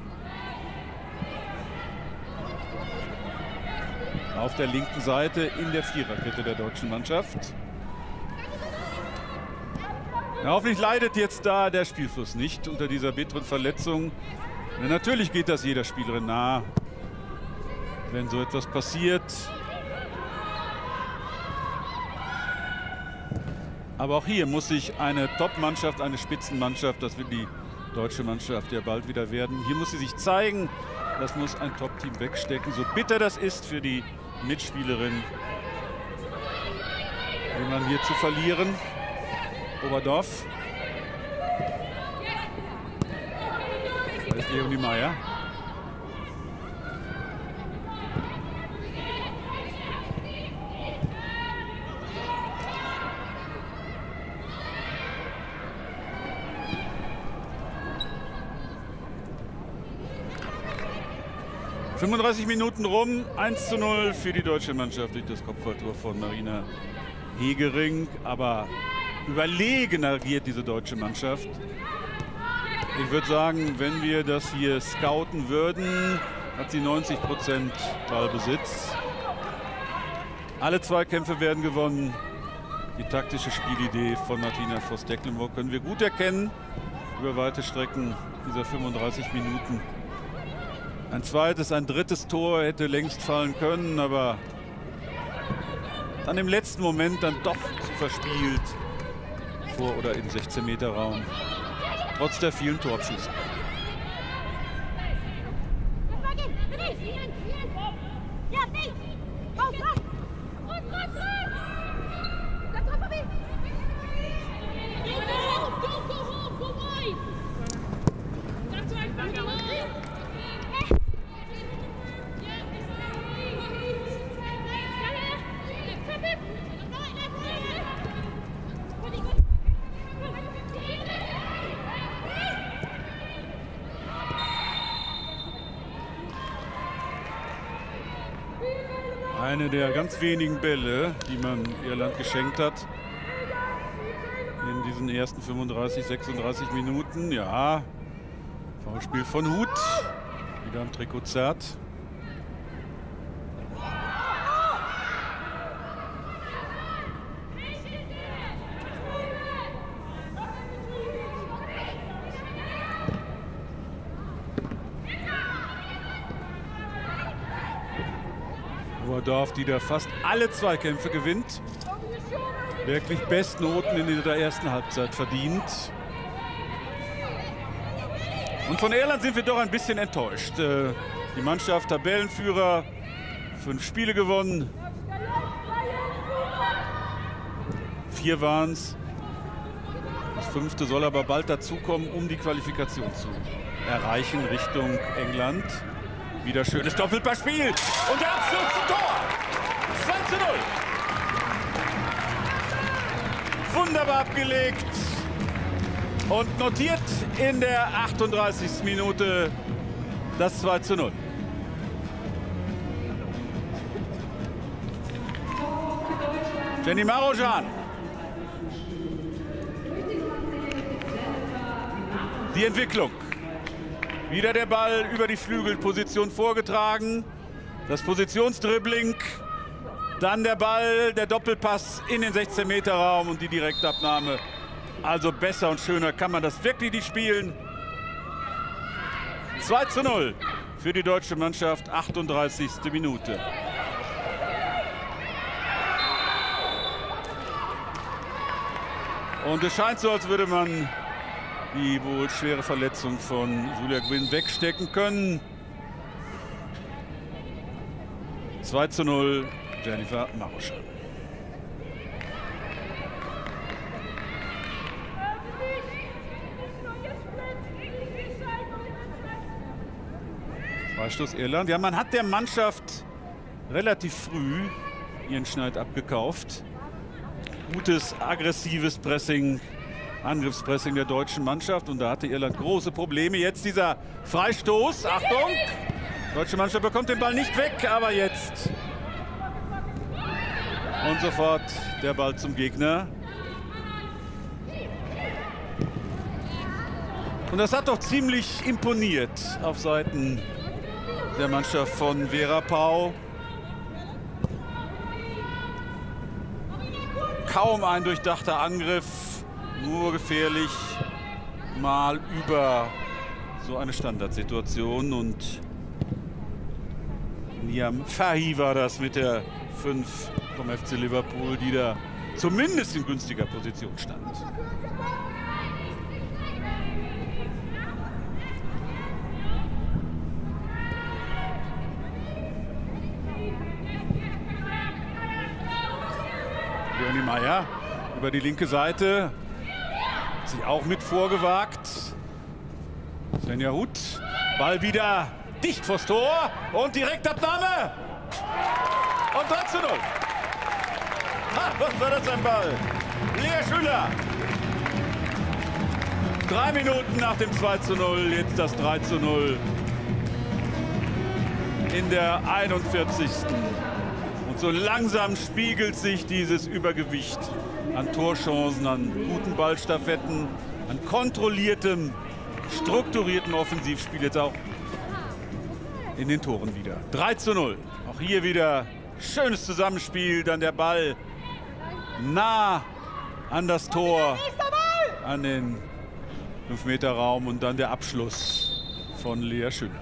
Auf der linken Seite in der Viererkette der deutschen Mannschaft. Ja, hoffentlich leidet jetzt da der Spielfluss nicht unter dieser bitteren Verletzung. Ja, natürlich geht das jeder Spielerin nahe, wenn so etwas passiert. Aber auch hier muss sich eine Top-Mannschaft, eine Spitzenmannschaft, das will die deutsche Mannschaft ja bald wieder werden, hier muss sie sich zeigen. Das muss ein Top-Team wegstecken, so bitter das ist für die Mitspielerin, jemanden hier zu verlieren. Oberdorf. Da ist Leonie Meyer. fünfunddreißig Minuten rum, eins zu null für die deutsche Mannschaft durch das Kopfballtor von Marina Hegering. Aber überlegen agiert diese deutsche Mannschaft. Ich würde sagen, wenn wir das hier scouten würden, hat sie neunzig Prozent Ballbesitz. Alle Zweikämpfe werden gewonnen. Die taktische Spielidee von Martina Voss-Tecklenburg können wir gut erkennen über weite Strecken dieser fünfunddreißig Minuten. Ein zweites, ein drittes Tor hätte längst fallen können, aber dann im letzten Moment dann doch zu verspielt vor oder im sechzehn Meter Raum, trotz der vielen Torabschüsse. Eine der ganz wenigen Bälle, die man Irland geschenkt hat in diesen ersten fünfunddreißig, sechsunddreißig Minuten. Ja, Foulspiel von Huth, wieder am Trikot zerrt. Oberdorf, die da fast alle Zweikämpfe gewinnt. Wirklich Bestnoten in der ersten Halbzeit verdient. Und von Irland sind wir doch ein bisschen enttäuscht. Die Mannschaft Tabellenführer, fünf Spiele gewonnen. Vier waren es. Das fünfte soll aber bald dazukommen, um die Qualifikation zu erreichen Richtung England. Wieder schönes Doppelpassspiel. Und der Abschluss zum Tor. zwei zu null. Wunderbar abgelegt. Und notiert in der achtunddreißigsten Minute das zwei zu null. Jenny Marozsan. Die Entwicklung. Wieder der Ball über die Flügelposition vorgetragen. Das Positionsdribbling. Dann der Ball, der Doppelpass in den sechzehn Meter Raum und die Direktabnahme. Also besser und schöner kann man das wirklich nicht spielen. zwei zu null für die deutsche Mannschaft, achtunddreißigste Minute. Und es scheint so, als würde man die wohl schwere Verletzung von Julia Gwynn wegstecken können. zwei zu null, Jennifer Marozsan. Freistoß Irland. Ja, man hat der Mannschaft relativ früh ihren Schneid abgekauft. Gutes, aggressives Pressing, Angriffspressing der deutschen Mannschaft. Und da hatte Irland große Probleme. Jetzt dieser Freistoß. Achtung! Die deutsche Mannschaft bekommt den Ball nicht weg, aber jetzt. Und sofort der Ball zum Gegner. Und das hat doch ziemlich imponiert auf Seiten der Mannschaft von Vera Pauw. Kaum ein durchdachter Angriff, nur gefährlich, mal über so eine Standardsituation. Und Niam Fahy war das mit der fünf vom F C Liverpool, die da zumindest in günstiger Position stand. Leonie Meyer über die linke Seite, hat sich auch mit vorgewagt. Svenja Huth, Ball wieder dicht vors Tor und Direktabnahme. Und drei zu null. Ha, was war das, ein Ball? Lea Schüller. Drei Minuten nach dem zwei zu null, jetzt das drei zu null. In der einundvierzigsten Und so langsam spiegelt sich dieses Übergewicht an Torchancen, an guten Ballstaffetten, an kontrolliertem, strukturiertem Offensivspiel jetzt auch in den Toren wieder. drei zu null. Auch hier wieder schönes Zusammenspiel, dann der Ball nah an das Tor, an den fünf Meter Raum und dann der Abschluss von Lea Schüller.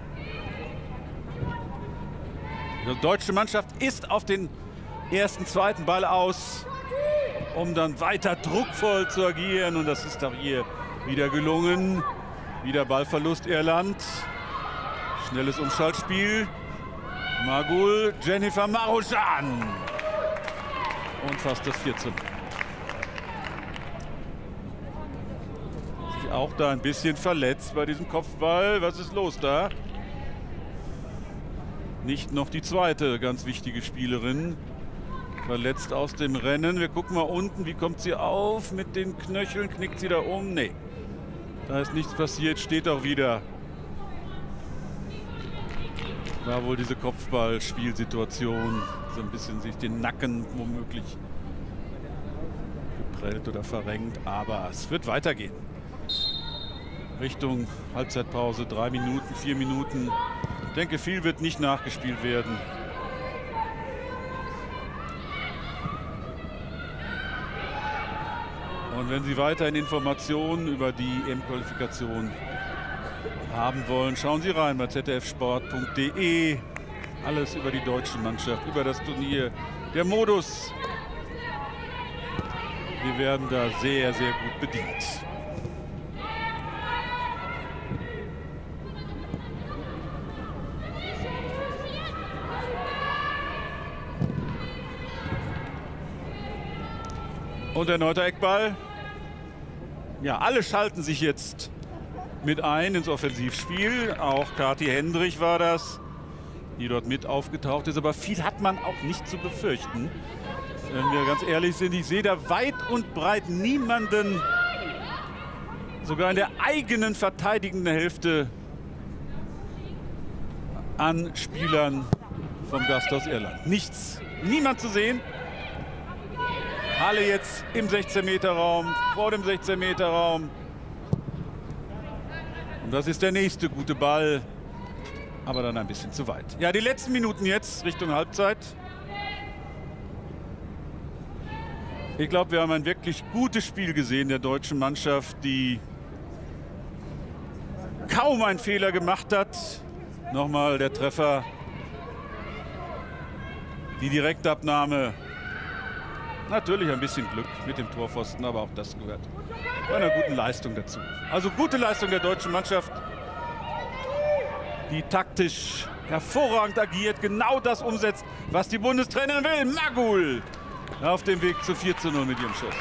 Die deutsche Mannschaft ist auf den ersten, zweiten Ball aus, um dann weiter druckvoll zu agieren. Und das ist auch hier wieder gelungen. Wieder Ballverlust Irland. Schnelles Umschaltspiel. Magul, Jennifer Marozsan. Und fast das vier zu null. Sich auch da ein bisschen verletzt bei diesem Kopfball. Was ist los da? Nicht noch die zweite ganz wichtige Spielerin. Verletzt aus dem Rennen. Wir gucken mal unten, wie kommt sie auf mit den Knöcheln? Knickt sie da um? Nee. Da ist nichts passiert, steht auch wieder. War wohl diese Kopfballspielsituation. So ein bisschen sich den Nacken womöglich geprellt oder verrenkt. Aber es wird weitergehen. Richtung Halbzeitpause. Drei Minuten, vier Minuten. Ich denke, viel wird nicht nachgespielt werden. Und wenn Sie weiterhin Informationen über die E M-Qualifikation haben wollen, schauen Sie rein bei z d f sport punkt de. Alles über die deutsche Mannschaft, über das Turnier, der Modus. Wir werden da sehr, sehr gut bedient. Und erneuter Eckball. Ja, alle schalten sich jetzt mit ein ins Offensivspiel. Auch Kathi Hendrich war das, die dort mit aufgetaucht ist. Aber viel hat man auch nicht zu befürchten. Wenn wir ganz ehrlich sind, ich sehe da weit und breit niemanden, sogar in der eigenen verteidigenden Hälfte, an Spielern vom Gast aus Irland. Nichts, niemand zu sehen. Halle jetzt im sechzehn Meter Raum, vor dem sechzehn Meter Raum. Und das ist der nächste gute Ball, aber dann ein bisschen zu weit. Ja, die letzten Minuten jetzt Richtung Halbzeit. Ich glaube, wir haben ein wirklich gutes Spiel gesehen der deutschen Mannschaft, die kaum einen Fehler gemacht hat. Nochmal der Treffer, die Direktabnahme. Natürlich ein bisschen Glück mit dem Torpfosten, aber auch das gehört zu einer guten Leistung dazu. Also gute Leistung der deutschen Mannschaft, die taktisch hervorragend agiert, genau das umsetzt, was die Bundestrainerin will. Magul auf dem Weg zu vier zu null mit ihrem Schuss.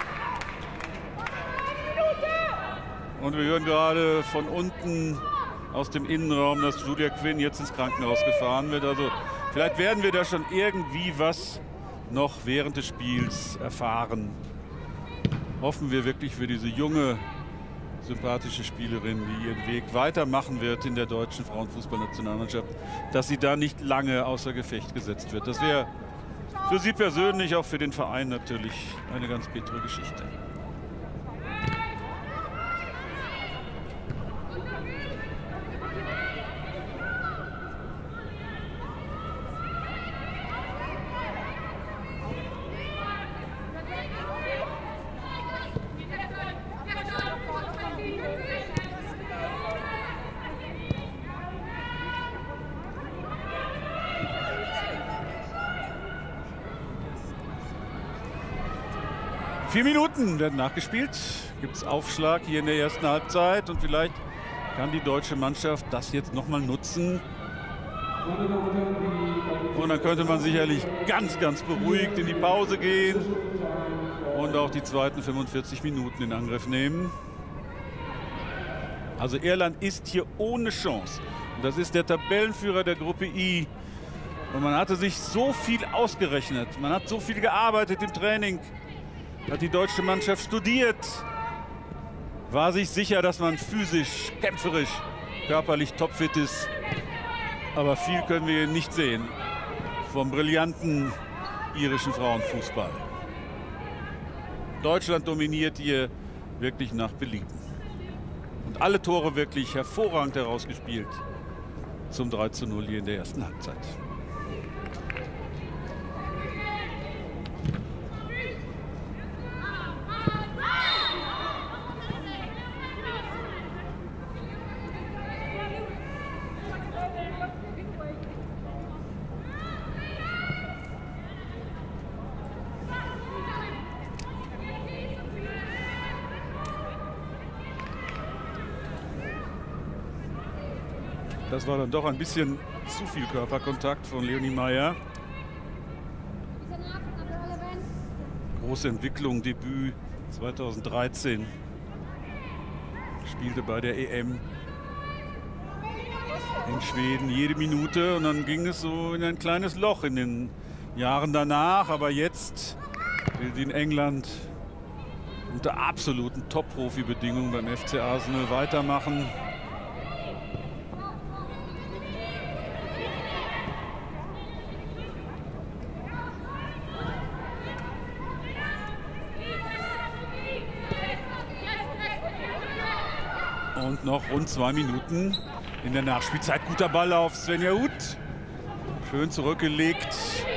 Und wir hören gerade von unten aus dem Innenraum, dass Julia Quinn jetzt ins Krankenhaus gefahren wird. Also vielleicht werden wir da schon irgendwie was noch während des Spiels erfahren. Hoffen wir wirklich für diese junge, sympathische Spielerin, die ihren Weg weitermachen wird in der deutschen Frauenfußballnationalmannschaft, dass sie da nicht lange außer Gefecht gesetzt wird. Das wäre für sie persönlich, auch für den Verein natürlich eine ganz bittere Geschichte. Vier Minuten werden nachgespielt. Gibt es Aufschlag hier in der ersten Halbzeit. Und vielleicht kann die deutsche Mannschaft das jetzt nochmal nutzen. Und dann könnte man sicherlich ganz, ganz beruhigt in die Pause gehen. Und auch die zweiten fünfundvierzig Minuten in Angriff nehmen. Also Irland ist hier ohne Chance. Und das ist der Tabellenführer der Gruppe I. Und man hatte sich so viel ausgerechnet. Man hat so viel gearbeitet im Training. Hat die deutsche Mannschaft studiert, war sich sicher, dass man physisch, kämpferisch, körperlich topfit ist. Aber viel können wir nicht sehen vom brillanten irischen Frauenfußball. Deutschland dominiert hier wirklich nach Belieben. Und alle Tore wirklich hervorragend herausgespielt zum drei zu null hier in der ersten Halbzeit. Das war dann doch ein bisschen zu viel Körperkontakt von Leonie Meyer. Große Entwicklung, Debüt zweitausenddreizehn. Spielte bei der E M in Schweden jede Minute und dann ging es so in ein kleines Loch in den Jahren danach. Aber jetzt will sie in England unter absoluten Top-Profi-Bedingungen beim F C Arsenal weitermachen. Und noch rund zwei Minuten in der Nachspielzeit. Guter Ball auf Svenja Huth. Schön zurückgelegt.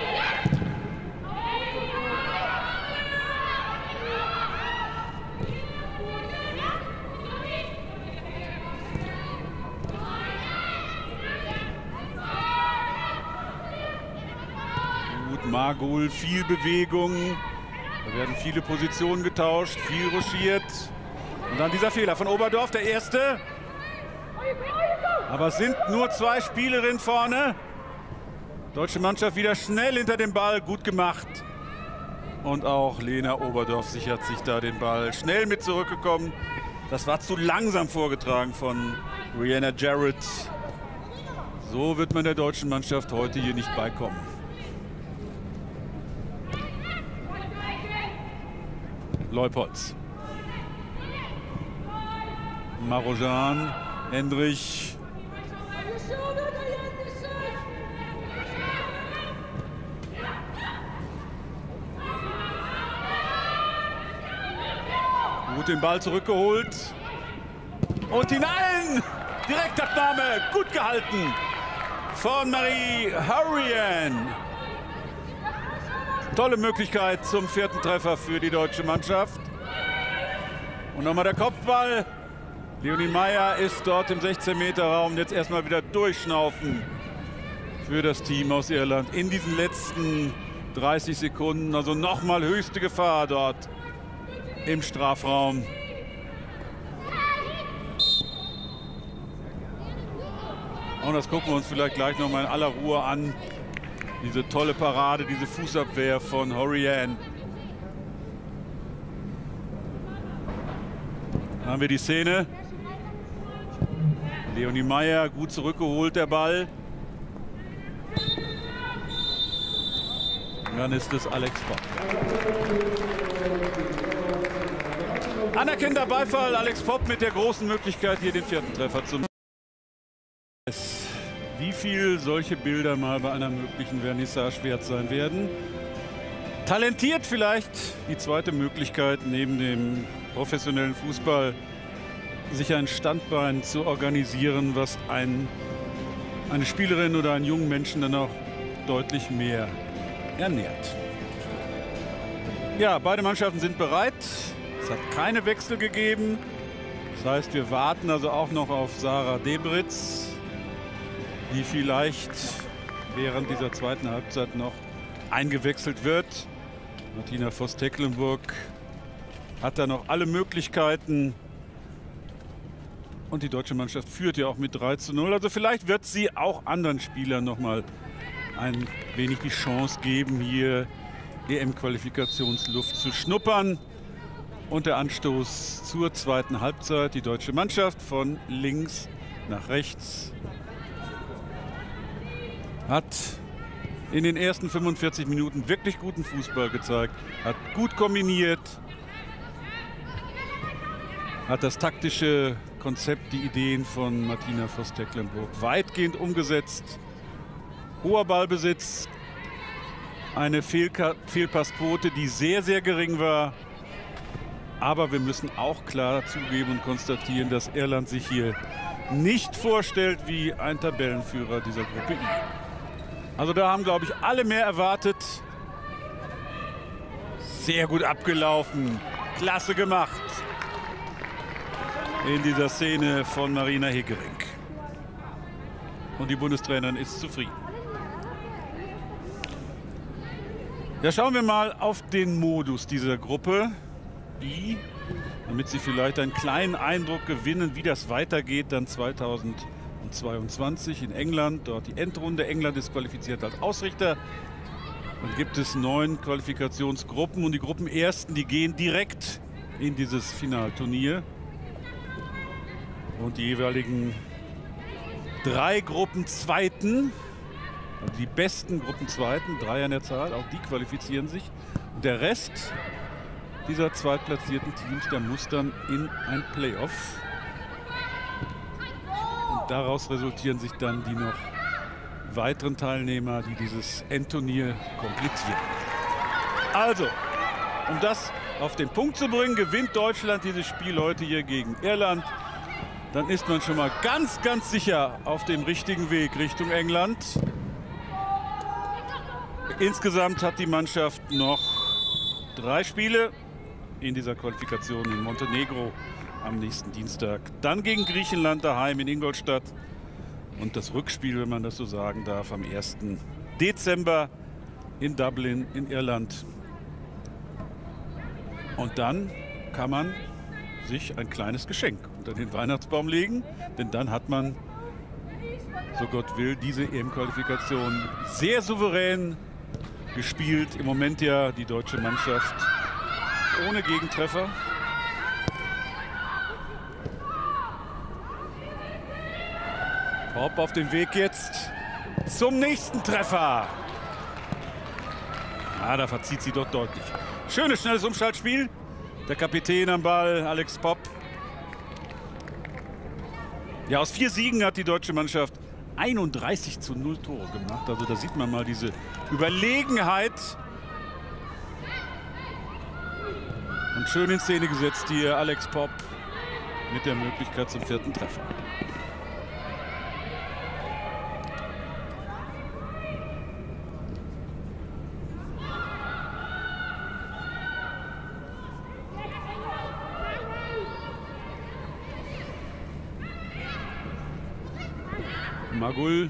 Gut, Magul, viel Bewegung. Da werden viele Positionen getauscht, viel ruschiert. Und dann dieser Fehler von Oberdorf, der erste. Aber es sind nur zwei Spielerinnen vorne. Deutsche Mannschaft wieder schnell hinter dem Ball, gut gemacht. Und auch Lena Oberdorf sichert sich da den Ball. Schnell mit zurückgekommen. Das war zu langsam vorgetragen von Rihanna Jarrett. So wird man der deutschen Mannschaft heute hier nicht beikommen. Leupolz. Marojan, Hendrich. Gut den Ball zurückgeholt. Und hinein! Direktabnahme, gut gehalten von Marie Hourihan. Tolle Möglichkeit zum vierten Treffer für die deutsche Mannschaft. Und nochmal der Kopfball. Leonie Meyer ist dort im sechzehn Meter Raum. Jetzt erstmal wieder durchschnaufen für das Team aus Irland in diesen letzten dreißig Sekunden. Also nochmal höchste Gefahr dort im Strafraum. Und das gucken wir uns vielleicht gleich noch mal in aller Ruhe an. Diese tolle Parade, diese Fußabwehr von Hourihan. Dann haben wir die Szene. Leonie Meyer gut zurückgeholt, der Ball. Und dann ist es Alex Popp. Anerkennender Beifall, Alex Popp mit der großen Möglichkeit, hier den vierten Treffer zu machen. Wie viel solche Bilder mal bei einer möglichen Vernissage wert sein werden. Talentiert vielleicht die zweite Möglichkeit, neben dem professionellen Fußball sich ein Standbein zu organisieren, was ein, eine Spielerin oder einen jungen Menschen dann auch deutlich mehr ernährt. Ja, beide Mannschaften sind bereit. Es hat keine Wechsel gegeben. Das heißt, wir warten also auch noch auf Sarah Debritz, die vielleicht während dieser zweiten Halbzeit noch eingewechselt wird. Martina Voss-Tecklenburg hat da noch alle Möglichkeiten. Und die deutsche Mannschaft führt ja auch mit drei zu null. Also vielleicht wird sie auch anderen Spielern noch mal ein wenig die Chance geben, hier E M-Qualifikationsluft zu schnuppern. Und der Anstoß zur zweiten Halbzeit. Die deutsche Mannschaft von links nach rechts hat in den ersten fünfundvierzig Minuten wirklich guten Fußball gezeigt, hat gut kombiniert, hat das taktische Konzept, die Ideen von Martina Voss-Tecklenburg weitgehend umgesetzt. Hoher Ballbesitz, eine Fehlka- Fehlpassquote, die sehr, sehr gering war. Aber wir müssen auch klar zugeben und konstatieren, dass Irland sich hier nicht vorstellt wie ein Tabellenführer dieser Gruppe I. Also da haben, glaube ich, alle mehr erwartet. Sehr gut abgelaufen. Klasse gemacht. In dieser Szene von Marina Hegerink. Und die Bundestrainerin ist zufrieden. Ja, schauen wir mal auf den Modus dieser Gruppe I, damit Sie vielleicht einen kleinen Eindruck gewinnen, wie das weitergeht dann zweitausendzweiundzwanzig in England. Dort die Endrunde. England ist qualifiziert als Ausrichter. Dann gibt es neun Qualifikationsgruppen und die Gruppenersten, die gehen direkt in dieses Finalturnier. Und die jeweiligen drei Gruppenzweiten, also die besten Gruppenzweiten, drei an der Zahl, auch die qualifizieren sich. Und der Rest dieser zweitplatzierten Teams, der muss dann in ein Playoff. Und daraus resultieren sich dann die noch weiteren Teilnehmer, die dieses Endturnier komplettieren. Also, um das auf den Punkt zu bringen, gewinnt Deutschland dieses Spiel heute hier gegen Irland. Dann ist man schon mal ganz, ganz sicher auf dem richtigen Weg Richtung England. Insgesamt hat die Mannschaft noch drei Spiele in dieser Qualifikation in Montenegro am nächsten Dienstag. Dann gegen Griechenland daheim in Ingolstadt. Und das Rückspiel, wenn man das so sagen darf, am ersten Dezember in Dublin in Irland. Und dann kann man sich ein kleines Geschenk unter den Weihnachtsbaum legen, denn dann hat man, so Gott will, diese E M-Qualifikation sehr souverän gespielt. Im Moment ja die deutsche Mannschaft ohne Gegentreffer. Popp auf dem Weg jetzt zum nächsten Treffer. Ah, da verzieht sie doch deutlich. Schönes, schnelles Umschaltspiel. Der Kapitän am Ball, Alex Popp. Ja, aus vier Siegen hat die deutsche Mannschaft einunddreißig zu null Tore gemacht. Also da sieht man mal diese Überlegenheit. Und schön in Szene gesetzt hier Alex Popp mit der Möglichkeit zum vierten Treffer. Magul,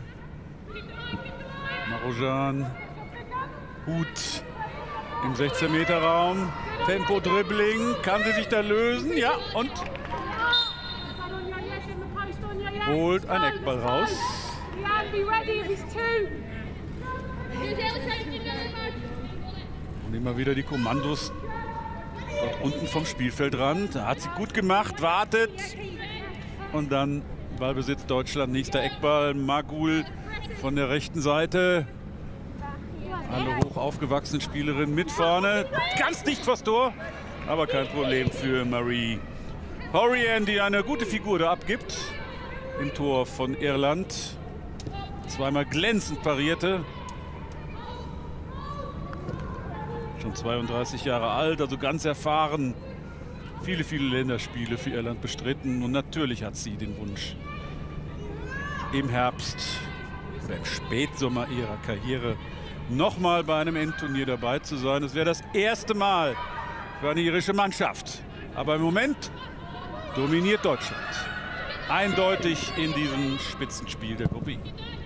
Marojan, Hut im sechzehn Meter Raum, Tempo-Dribbling, kann sie sich da lösen? Ja, und holt ein Eckball raus. Und immer wieder die Kommandos dort unten vom Spielfeldrand. Da hat sie gut gemacht, wartet und dann Ballbesitz Deutschland, nächster Eckball, Magul von der rechten Seite. Alle hoch aufgewachsenen Spielerinnen mit vorne, ganz dicht vors Tor, aber kein Problem für Marie Hourihan, die eine gute Figur da abgibt im Tor von Irland. Zweimal glänzend parierte. Schon zweiunddreißig Jahre alt, also ganz erfahren. Viele, viele Länderspiele für Irland bestritten und natürlich hat sie den Wunsch, im Herbst oder im Spätsommer ihrer Karriere nochmal bei einem Endturnier dabei zu sein. Es wäre das erste Mal für eine irische Mannschaft. Aber im Moment dominiert Deutschland eindeutig in diesem Spitzenspiel der Gruppe I.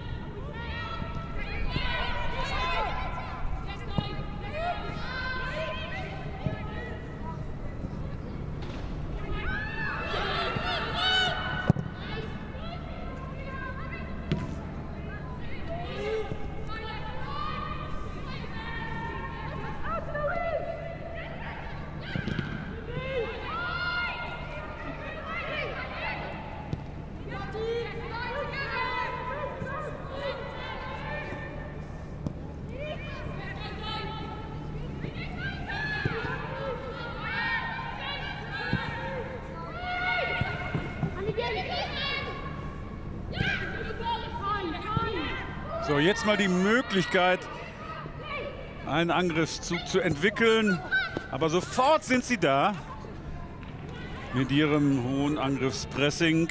So, jetzt mal die Möglichkeit, einen Angriffszug zu entwickeln. Aber sofort sind sie da mit ihrem hohen Angriffspressing.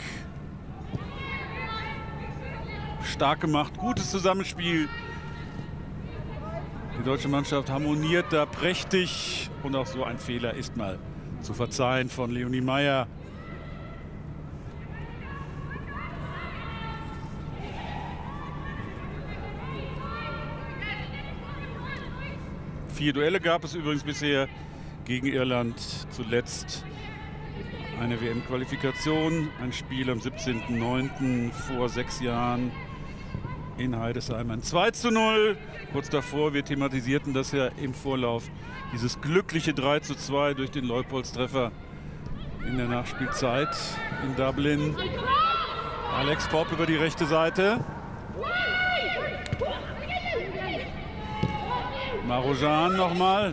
Stark gemacht, gutes Zusammenspiel. Die deutsche Mannschaft harmoniert da prächtig. Und auch so ein Fehler ist mal zu verzeihen von Leonie Meyer. Vier Duelle gab es übrigens bisher gegen Irland. Zuletzt eine W M-Qualifikation, ein Spiel am siebzehnten neunten vor sechs Jahren in Heidesheim. Ein zwei zu null. Kurz davor, wir thematisierten das ja im Vorlauf. Dieses glückliche drei zu zwei durch den Leupolz-Treffer in der Nachspielzeit in Dublin. Alex Popp über die rechte Seite. Marojan nochmal.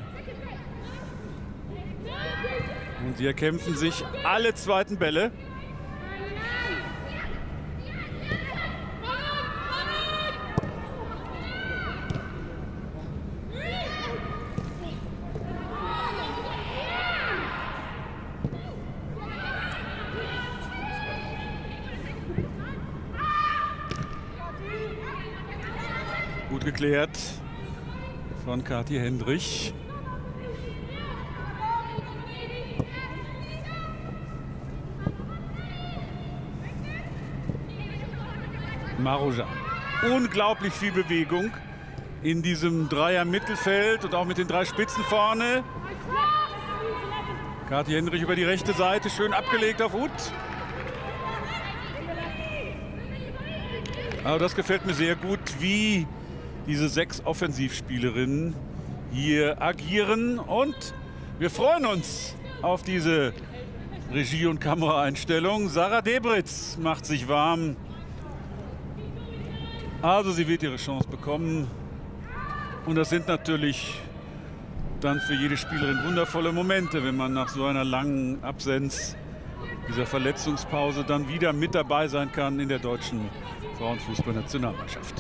Und sie erkämpfen sich alle zweiten Bälle. Gut geklärt von Kathi Hendrich. Marojan. Unglaublich viel Bewegung in diesem Dreier-Mittelfeld und auch mit den drei Spitzen vorne. Kathi Hendrich über die rechte Seite, schön abgelegt auf Hut. Aber das gefällt mir sehr gut, wie diese sechs Offensivspielerinnen hier agieren. Und wir freuen uns auf diese Regie- und Kameraeinstellung. Sarah Debritz macht sich warm. Also sie wird ihre Chance bekommen. Und das sind natürlich dann für jede Spielerin wundervolle Momente, wenn man nach so einer langen Absenz, dieser Verletzungspause, dann wieder mit dabei sein kann in der deutschen Frauenfußballnationalmannschaft.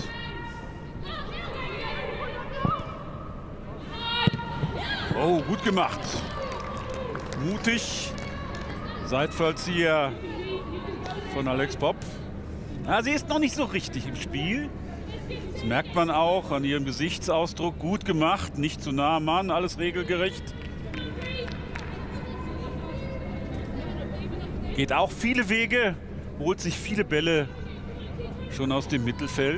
Oh, gut gemacht. Mutig. Seitfallzieher von Alex Popp. Ja, sie ist noch nicht so richtig im Spiel. Das merkt man auch an ihrem Gesichtsausdruck. Gut gemacht, nicht zu nah am Mann, alles regelgerecht. Geht auch viele Wege, holt sich viele Bälle schon aus dem Mittelfeld.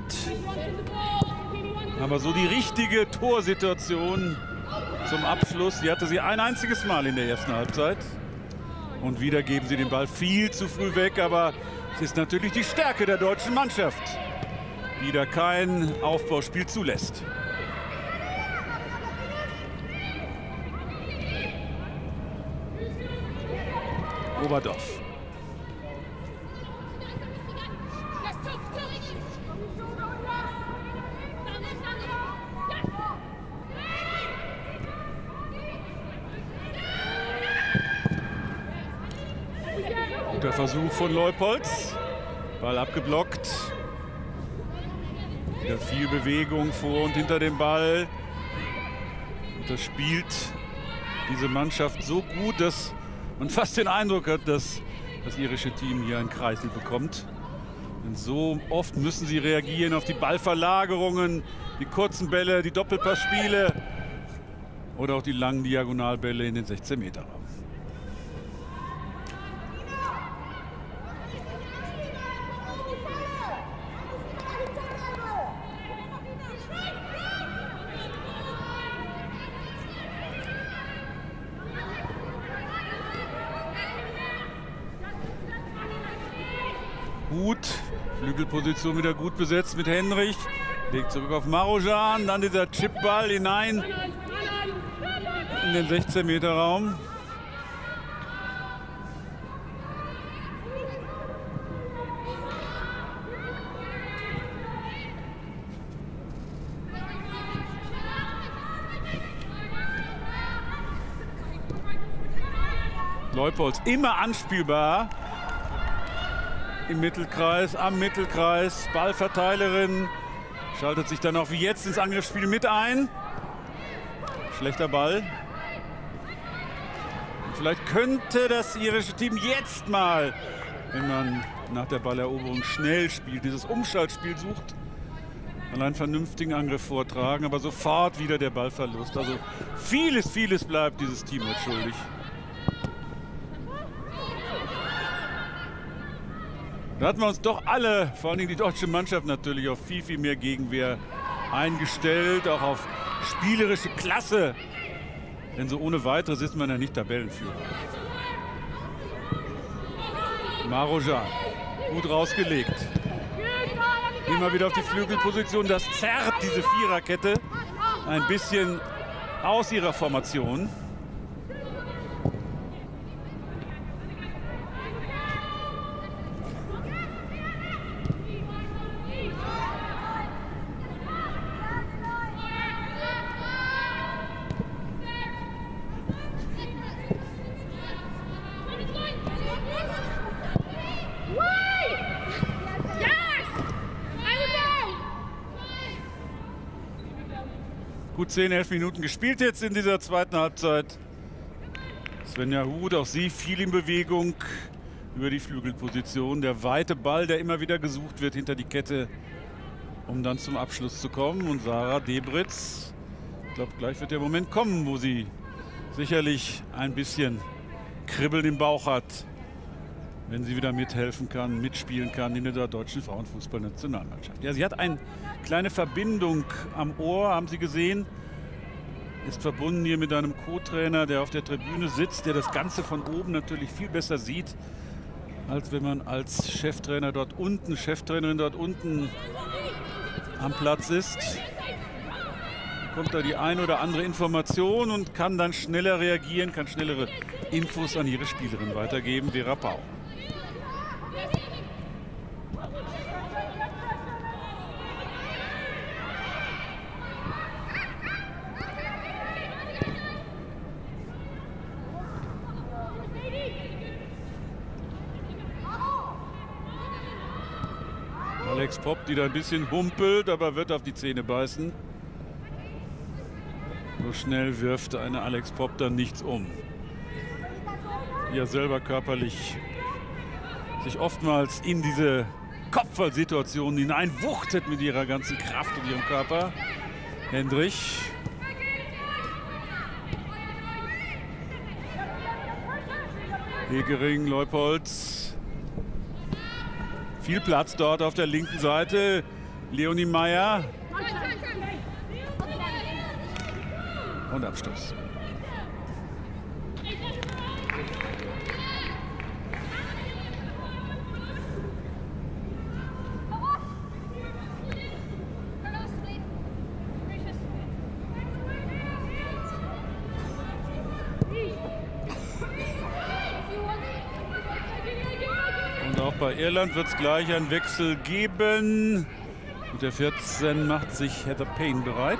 Aber so die richtige Torsituation zum Abschluss, die hatte sie ein einziges Mal in der ersten Halbzeit. Und wieder geben sie den Ball viel zu früh weg, aber es ist natürlich die Stärke der deutschen Mannschaft, die da kein Aufbauspiel zulässt. Oberdorf. Guter Versuch von Leupolz. Ball abgeblockt. Wieder viel Bewegung vor und hinter dem Ball. Und das spielt diese Mannschaft so gut, dass man fast den Eindruck hat, dass das irische Team hier einen Kreisel bekommt. Denn so oft müssen sie reagieren auf die Ballverlagerungen, die kurzen Bälle, die Doppelpassspiele oder auch die langen Diagonalbälle in den sechzehn Meter Raum. Gut, Flügelposition wieder gut besetzt mit Henrich. Legt zurück auf Marojan, dann dieser Chipball hinein in den sechzehn Meter Raum. Leupolz immer anspielbar. Im Mittelkreis, am Mittelkreis, Ballverteilerin, schaltet sich dann auch wie jetzt ins Angriffsspiel mit ein. Schlechter Ball. Und vielleicht könnte das irische Team jetzt mal, wenn man nach der Balleroberung schnell spielt, dieses Umschaltspiel sucht, mal einen vernünftigen Angriff vortragen, aber sofort wieder der Ballverlust. Also vieles, vieles bleibt dieses Team jetzt schuldig. Da hatten wir uns doch alle, vor allem die deutsche Mannschaft natürlich, auf viel, viel mehr Gegenwehr eingestellt, auch auf spielerische Klasse. Denn so ohne weiteres ist man ja nicht Tabellenführer. Marojan, gut rausgelegt. Immer wieder auf die Flügelposition, das zerrt diese Viererkette ein bisschen aus ihrer Formation. Gut zehn, elf Minuten gespielt jetzt in dieser zweiten Halbzeit. Svenja Huth, auch sie viel in Bewegung über die Flügelposition. Der weite Ball, der immer wieder gesucht wird hinter die Kette, um dann zum Abschluss zu kommen. Und Sarah Debritz, ich glaube, gleich wird der Moment kommen, wo sie sicherlich ein bisschen Kribbeln im Bauch hat, wenn sie wieder mithelfen kann, mitspielen kann in der deutschen Frauenfußballnationalmannschaft. Ja, sie hat eine kleine Verbindung am Ohr, haben Sie gesehen. Ist verbunden hier mit einem Co-Trainer, der auf der Tribüne sitzt, der das Ganze von oben natürlich viel besser sieht, als wenn man als Cheftrainer dort unten, Cheftrainerin dort unten am Platz ist. bekommt da die eine oder andere Information und kann dann schneller reagieren, kann schnellere Infos an ihre Spielerin weitergeben, Vera Pauw. Alex Popp, die da ein bisschen humpelt, aber wird auf die Zähne beißen. So schnell wirft eine Alex Popp dann nichts um. Die ja selber körperlich sich oftmals in diese Kopfballsituationen hineinwuchtet mit ihrer ganzen Kraft und ihrem Körper. Hendrich. Hegering, Leupolz. Viel Platz dort auf der linken Seite. Leonie Meyer. Und Abstoß. Auch bei Irland wird es gleich einen Wechsel geben. Mit der vierzehn macht sich Heather Payne bereit.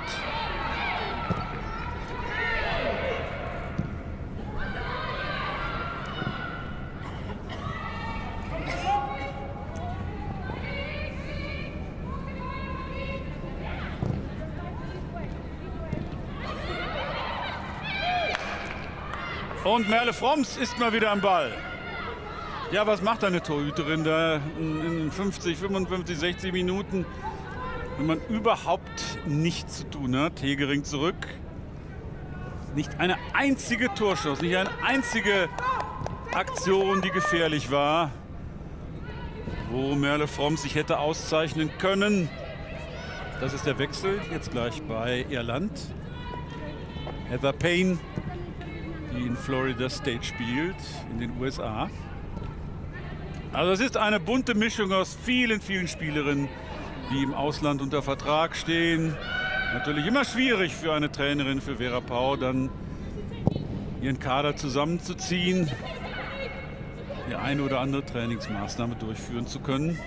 Und Merle Fromms ist mal wieder am Ball. Ja, was macht eine Torhüterin da in fünfzig, fünfundfünfzig, sechzig Minuten, wenn man überhaupt nichts zu tun hat? Hegering zurück. Nicht eine einzige Torchance, nicht eine einzige Aktion, die gefährlich war, wo Merle Fromms sich hätte auszeichnen können. Das ist der Wechsel jetzt gleich bei Irland. Heather Payne, die in Florida State spielt, in den U S A. Also es ist eine bunte Mischung aus vielen, vielen Spielerinnen, die im Ausland unter Vertrag stehen. Natürlich immer schwierig für eine Trainerin, für Vera Pauw, dann ihren Kader zusammenzuziehen, die eine oder andere Trainingsmaßnahme durchführen zu können.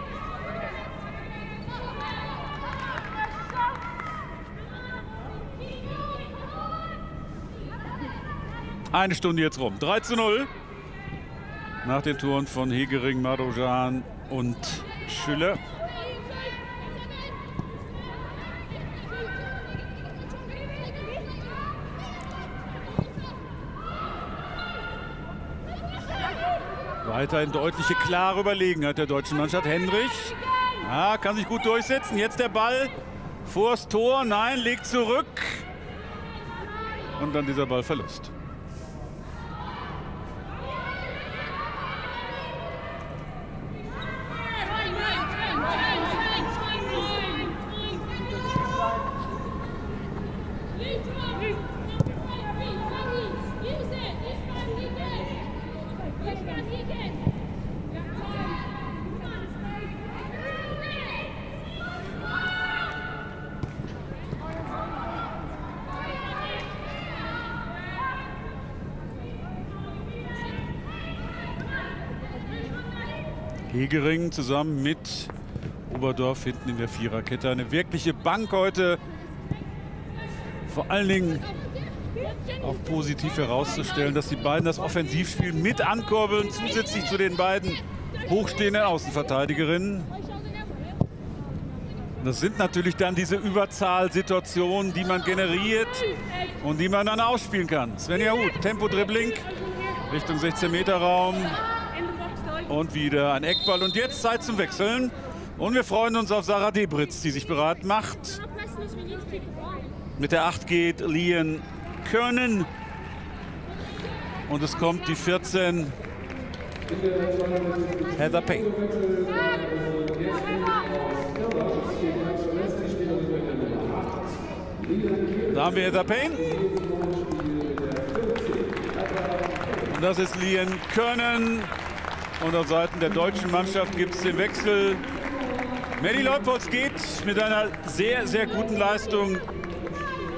Eine Stunde jetzt rum. drei zu null. Nach den Toren von Hegering, Marozsan und Schüller. Weiterhin deutliche, klare Überlegenheit der deutschen Mannschaft. Hendrich ja, kann sich gut durchsetzen. Jetzt der Ball vors Tor. Nein, legt zurück. Und dann dieser Ballverlust. Hegering zusammen mit Oberdorf hinten in der Viererkette. Eine wirkliche Bank heute. Vor allen Dingen auch positiv herauszustellen, dass die beiden das Offensivspiel mit ankurbeln, zusätzlich zu den beiden hochstehenden Außenverteidigerinnen. Das sind natürlich dann diese Überzahlsituationen, die man generiert und die man dann ausspielen kann. Svenja Huth, Tempo-Dribbling Richtung sechzehn Meter Raum. Und wieder ein Eckball. Und jetzt Zeit zum Wechseln. Und wir freuen uns auf Sarah Debritz, die sich bereit macht. Mit der acht geht Lian Können. Und es kommt die vierzehn. Heather Payne. Da haben wir Heather Payne. Und das ist Lian Können. Und auf Seiten der deutschen Mannschaft gibt es den Wechsel. Maddie Leupolz geht mit einer sehr, sehr guten Leistung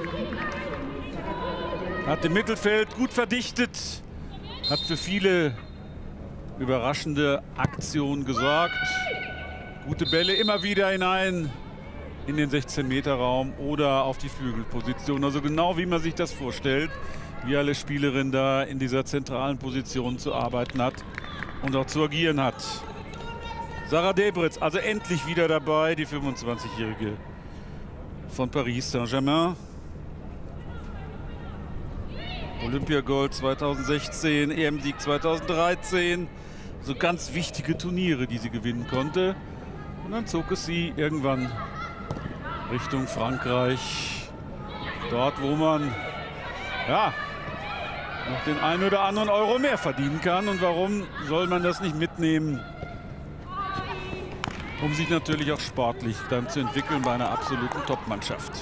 Hat im Mittelfeld gut verdichtet, hat für viele überraschende Aktionen gesorgt. Gute Bälle immer wieder hinein in den sechzehn Meter Raum oder auf die Flügelposition. Also genau wie man sich das vorstellt, wie alle Spielerinnen da in dieser zentralen Position zu arbeiten hat und auch zu agieren hat. Sarah Debritz, also endlich wieder dabei, die fünfundzwanzigjährige von Paris Saint-Germain. Olympiagold zweitausendsechzehn, E M-Sieg zweitausenddreizehn. So ganz wichtige Turniere, die sie gewinnen konnte. Und dann zog es sie irgendwann Richtung Frankreich. Dort, wo man ja, noch den einen oder anderen Euro mehr verdienen kann. Und warum soll man das nicht mitnehmen? Um sich natürlich auch sportlich dann zu entwickeln bei einer absoluten Top-Mannschaft.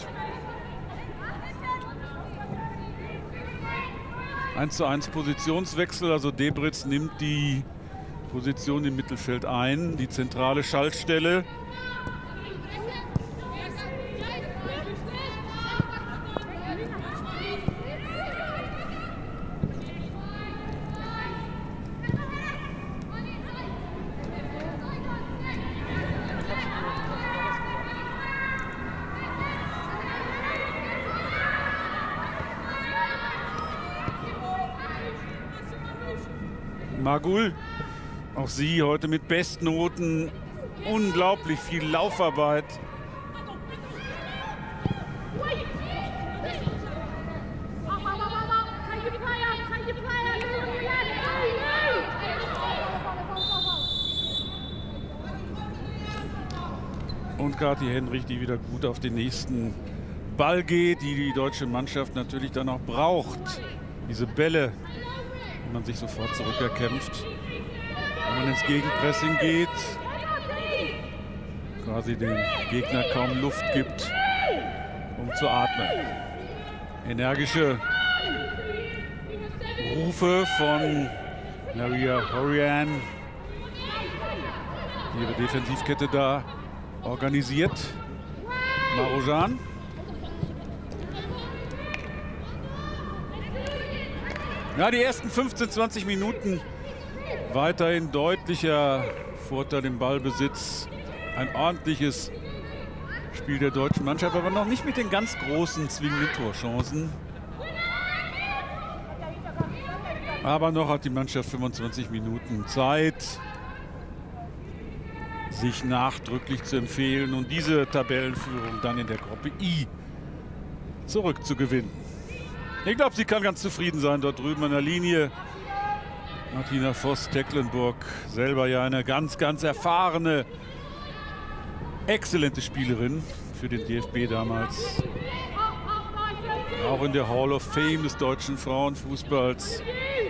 eins zu eins Positionswechsel, also Debritz nimmt die Position im Mittelfeld ein, die zentrale Schaltstelle. Magul, auch sie heute mit Bestnoten, unglaublich viel Laufarbeit. Und Kathi Henrich, die wieder gut auf den nächsten Ball geht, die die deutsche Mannschaft natürlich dann auch braucht. Diese Bälle, wenn man sich sofort zurückerkämpft, wenn man ins Gegenpressing geht, quasi dem Gegner kaum Luft gibt, um zu atmen. Energische Rufe von Maria Horian, die ihre Defensivkette da organisiert. Marojan. Ja, die ersten fünfzehn, zwanzig Minuten weiterhin deutlicher Vorteil im Ballbesitz. Ein ordentliches Spiel der deutschen Mannschaft, aber noch nicht mit den ganz großen zwingenden Torchancen. Aber noch hat die Mannschaft fünfundzwanzig Minuten Zeit, sich nachdrücklich zu empfehlen und diese Tabellenführung dann in der Gruppe I zurückzugewinnen. Ich glaube, sie kann ganz zufrieden sein dort drüben an der Linie. Martina Voss-Tecklenburg, selber ja eine ganz, ganz erfahrene, exzellente Spielerin für den D F B damals. Auch in der Hall of Fame des deutschen Frauenfußballs.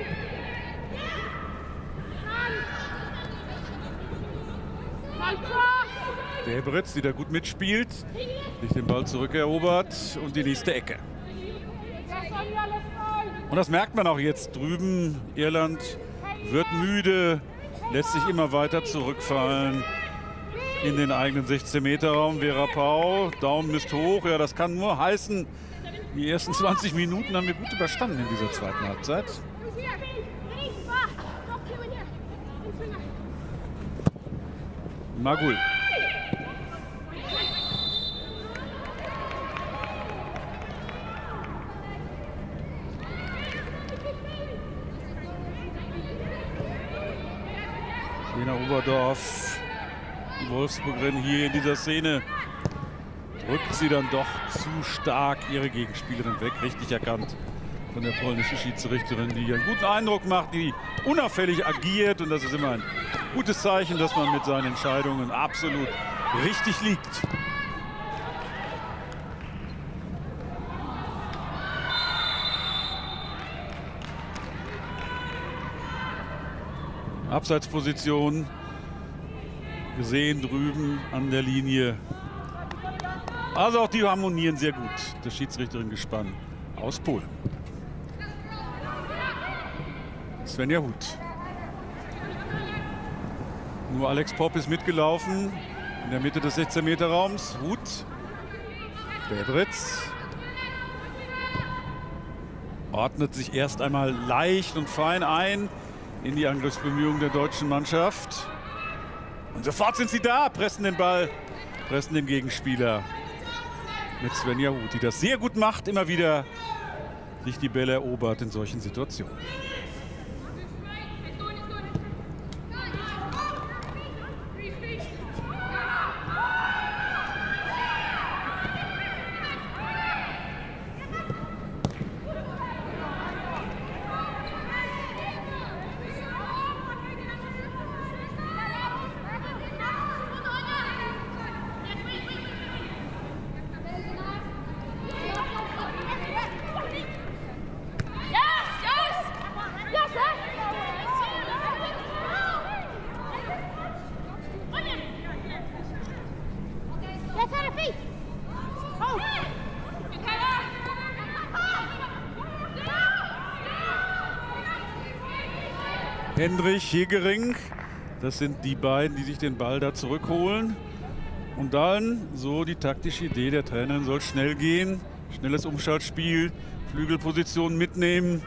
Debritz, die da gut mitspielt, sich den Ball zurückerobert und die nächste Ecke. Und das merkt man auch jetzt drüben. Irland wird müde, lässt sich immer weiter zurückfallen in den eigenen sechzehn Meter Raum. Vera Pauw, Daumen ist hoch. Ja, das kann nur heißen, die ersten zwanzig Minuten haben wir gut überstanden in dieser zweiten Halbzeit. Magul. Lena Oberdorf, die Wolfsburgerin hier in dieser Szene, drückt sie dann doch zu stark ihre Gegenspielerin weg. Richtig erkannt von der polnischen Schiedsrichterin, die einen guten Eindruck macht, die unauffällig agiert. Und das ist immer ein gutes Zeichen, dass man mit seinen Entscheidungen absolut richtig liegt. Abseitsposition gesehen drüben an der Linie. Also auch die harmonieren sehr gut. Das Schiedsrichterin-Gespann aus Polen. Svenja Huth. Nur Alex Popp ist mitgelaufen in der Mitte des sechzehn Meter Raums. Huth. Debritz. ordnet sich erst einmal leicht und fein ein in die Angriffsbemühungen der deutschen Mannschaft. Und sofort sind sie da, pressen den Ball, pressen den Gegenspieler mit Svenja Huth, die das sehr gut macht, immer wieder sich die Bälle erobert in solchen Situationen. Hendrich, Hegering, das sind die beiden, die sich den Ball da zurückholen. Und dann so die taktische Idee der Trainerin, soll schnell gehen, schnelles Umschaltspiel, Flügelposition mitnehmen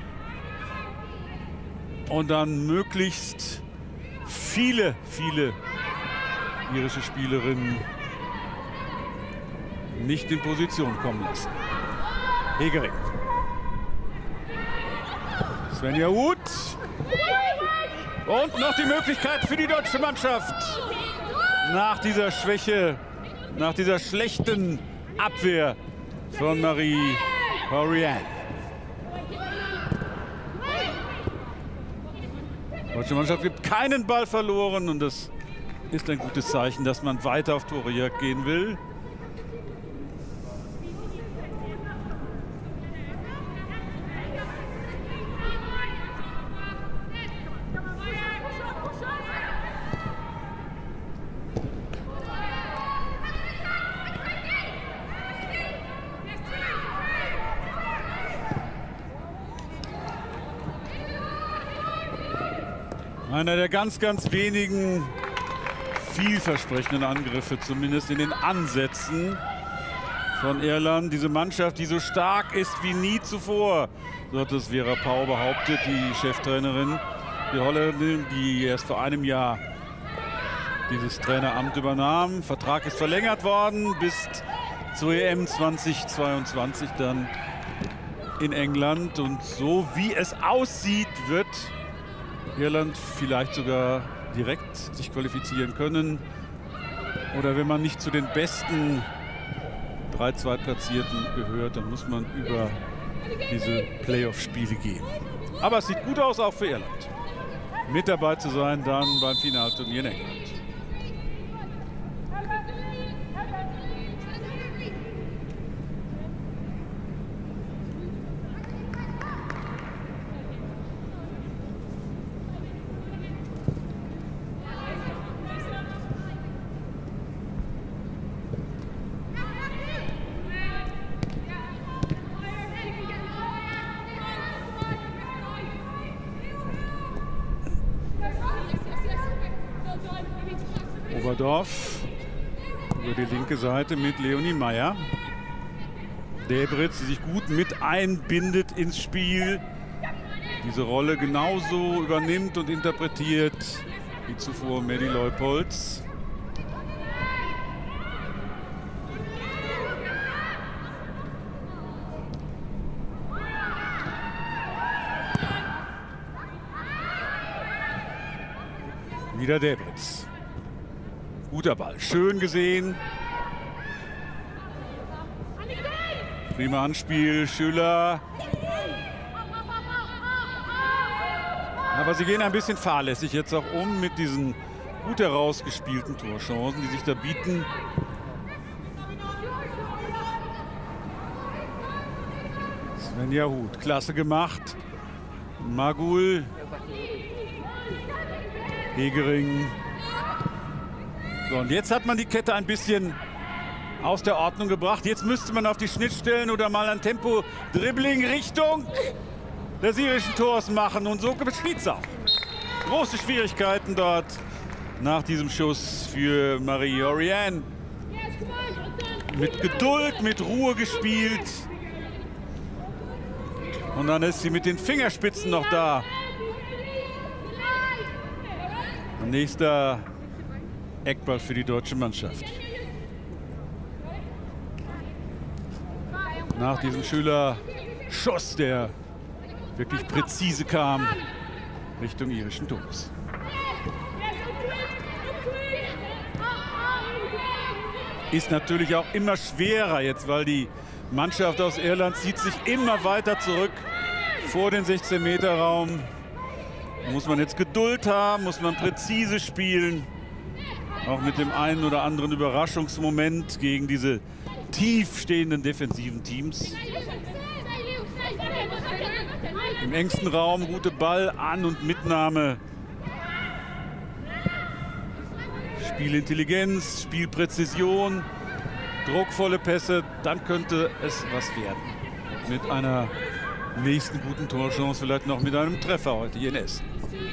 und dann möglichst viele, viele irische Spielerinnen nicht in Position kommen lassen. Hegering. Svenja Huth. Und noch die Möglichkeit für die deutsche Mannschaft. Nach dieser Schwäche, nach dieser schlechten Abwehr von Marie Oriane. Die deutsche Mannschaft gibt keinen Ball verloren und das ist ein gutes Zeichen, dass man weiter auf Torejagd gehen will. Einer der ganz, ganz wenigen vielversprechenden Angriffe, zumindest in den Ansätzen von Irland. Diese Mannschaft, die so stark ist wie nie zuvor, so hat es Vera Pauw behauptet, die Cheftrainerin, die Holländerin, die erst vor einem Jahr dieses Traineramt übernahm. Vertrag ist verlängert worden bis zur E M zweitausendzweiundzwanzig dann in England. Und so wie es aussieht, wird Irland vielleicht sogar direkt sich qualifizieren können. Oder wenn man nicht zu den besten drei Zweitplatzierten gehört, dann muss man über diese Playoff-Spiele gehen. Aber es sieht gut aus, auch für Irland, mit dabei zu sein dann beim Finalturnier in England. Oberdorf über die linke Seite mit Leonie Meyer. Debritz, die sich gut mit einbindet ins Spiel, diese Rolle genauso übernimmt und interpretiert wie zuvor Maddie Leupolz. Wieder Debritz. Guter Ball, schön gesehen. Prima Anspiel, Schüller. Aber sie gehen ein bisschen fahrlässig jetzt auch um mit diesen gut herausgespielten Torchancen, die sich da bieten. Svenja Huth, klasse gemacht. Magul. Hegering. So, und jetzt hat man die Kette ein bisschen aus der Ordnung gebracht. Jetzt müsste man auf die Schnittstellen oder mal ein Tempo-Dribbling Richtung des irischen Tors machen. Und so geschieht es auch. Große Schwierigkeiten dort nach diesem Schuss für Marie Oriane. Mit Geduld, mit Ruhe gespielt. Und dann ist sie mit den Fingerspitzen noch da. Nächster Eckball für die deutsche Mannschaft. Nach diesem Schüler-Schuss, der wirklich präzise kam, Richtung irischen Tores. Ist natürlich auch immer schwerer jetzt, weil die Mannschaft aus Irland zieht sich immer weiter zurück vor den sechzehn Meter Raum. Da muss man jetzt Geduld haben, muss man präzise spielen. Auch mit dem einen oder anderen Überraschungsmoment gegen diese tief stehenden defensiven Teams. Im engsten Raum gute Ball-An- und Mitnahme. Spielintelligenz, Spielpräzision, druckvolle Pässe, dann könnte es was werden. Mit einer nächsten guten Torchance, vielleicht noch mit einem Treffer heute hier in Essen.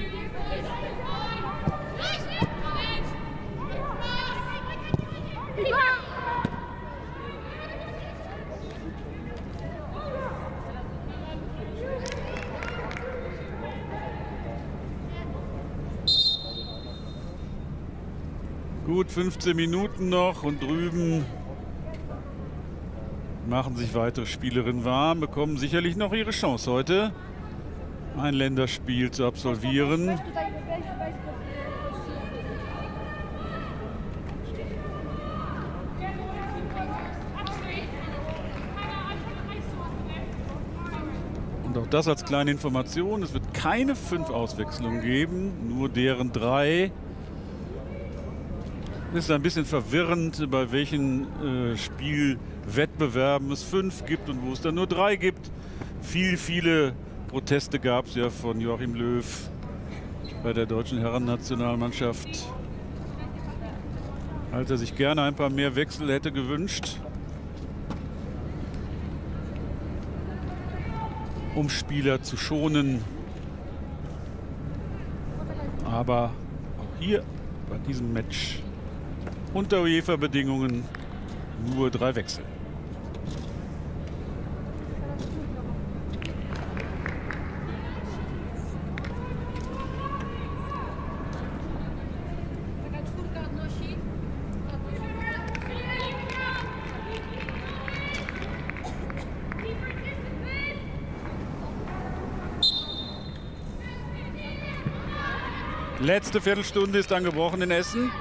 Gut fünfzehn Minuten noch und drüben machen sich weitere Spielerinnen warm, bekommen sicherlich noch ihre Chance heute, ein Länderspiel zu absolvieren. Und auch das als kleine Information, es wird keine fünf Auswechslungen geben, nur deren drei. Es ist ein bisschen verwirrend, bei welchen äh, Spielwettbewerben es fünf gibt und wo es dann nur drei gibt. Viel, viele Proteste gab es ja von Joachim Löw bei der deutschen Herrennationalmannschaft, als er sich gerne ein paar mehr Wechsel hätte gewünscht, um Spieler zu schonen. Aber auch hier bei diesem Match unter UEFA-Bedingungen nur drei Wechsel. Letzte Viertelstunde ist angebrochen in Essen.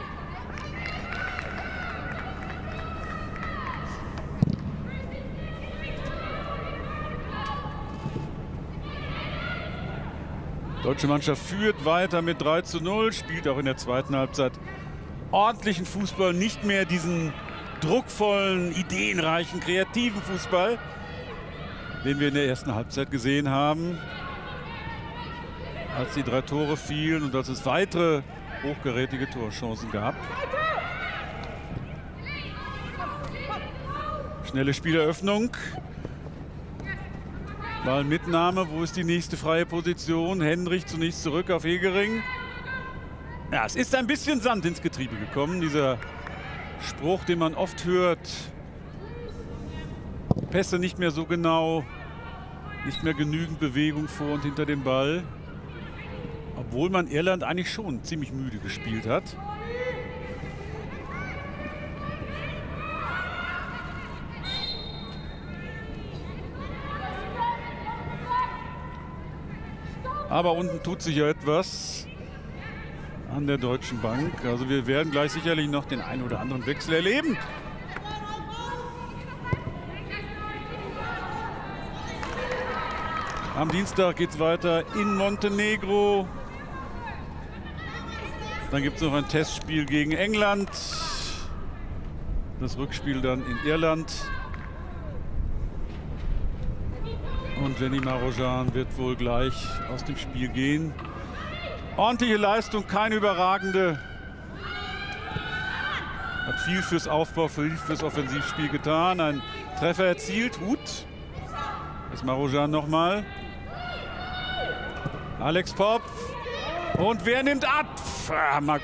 Die deutsche Mannschaft führt weiter mit drei zu null, spielt auch in der zweiten Halbzeit ordentlichen Fußball, nicht mehr diesen druckvollen, ideenreichen, kreativen Fußball, den wir in der ersten Halbzeit gesehen haben, als die drei Tore fielen und als es weitere hochkarätige Torchancen gab. Schnelle Spieleröffnung. Ballmitnahme, wo ist die nächste freie Position? Hendrich zunächst zurück auf Hegering. Ja, es ist ein bisschen Sand ins Getriebe gekommen, dieser Spruch, den man oft hört. Pässe nicht mehr so genau, nicht mehr genügend Bewegung vor und hinter dem Ball. Obwohl man Irland eigentlich schon ziemlich müde gespielt hat. Aber unten tut sich ja etwas an der Deutschen Bank. Also wir werden gleich sicherlich noch den einen oder anderen Wechsel erleben. Am Dienstag geht es weiter in Montenegro. Dann gibt es noch ein Testspiel gegen England. Das Rückspiel dann in Irland. Und Jenny Marozsan wird wohl gleich aus dem Spiel gehen. Ordentliche Leistung, keine überragende. Hat viel fürs Aufbau, viel fürs Offensivspiel getan. Ein Treffer erzielt. Hut. Jetzt Marozsan nochmal. Alex Popp. Und wer nimmt ab? Ah, Magu.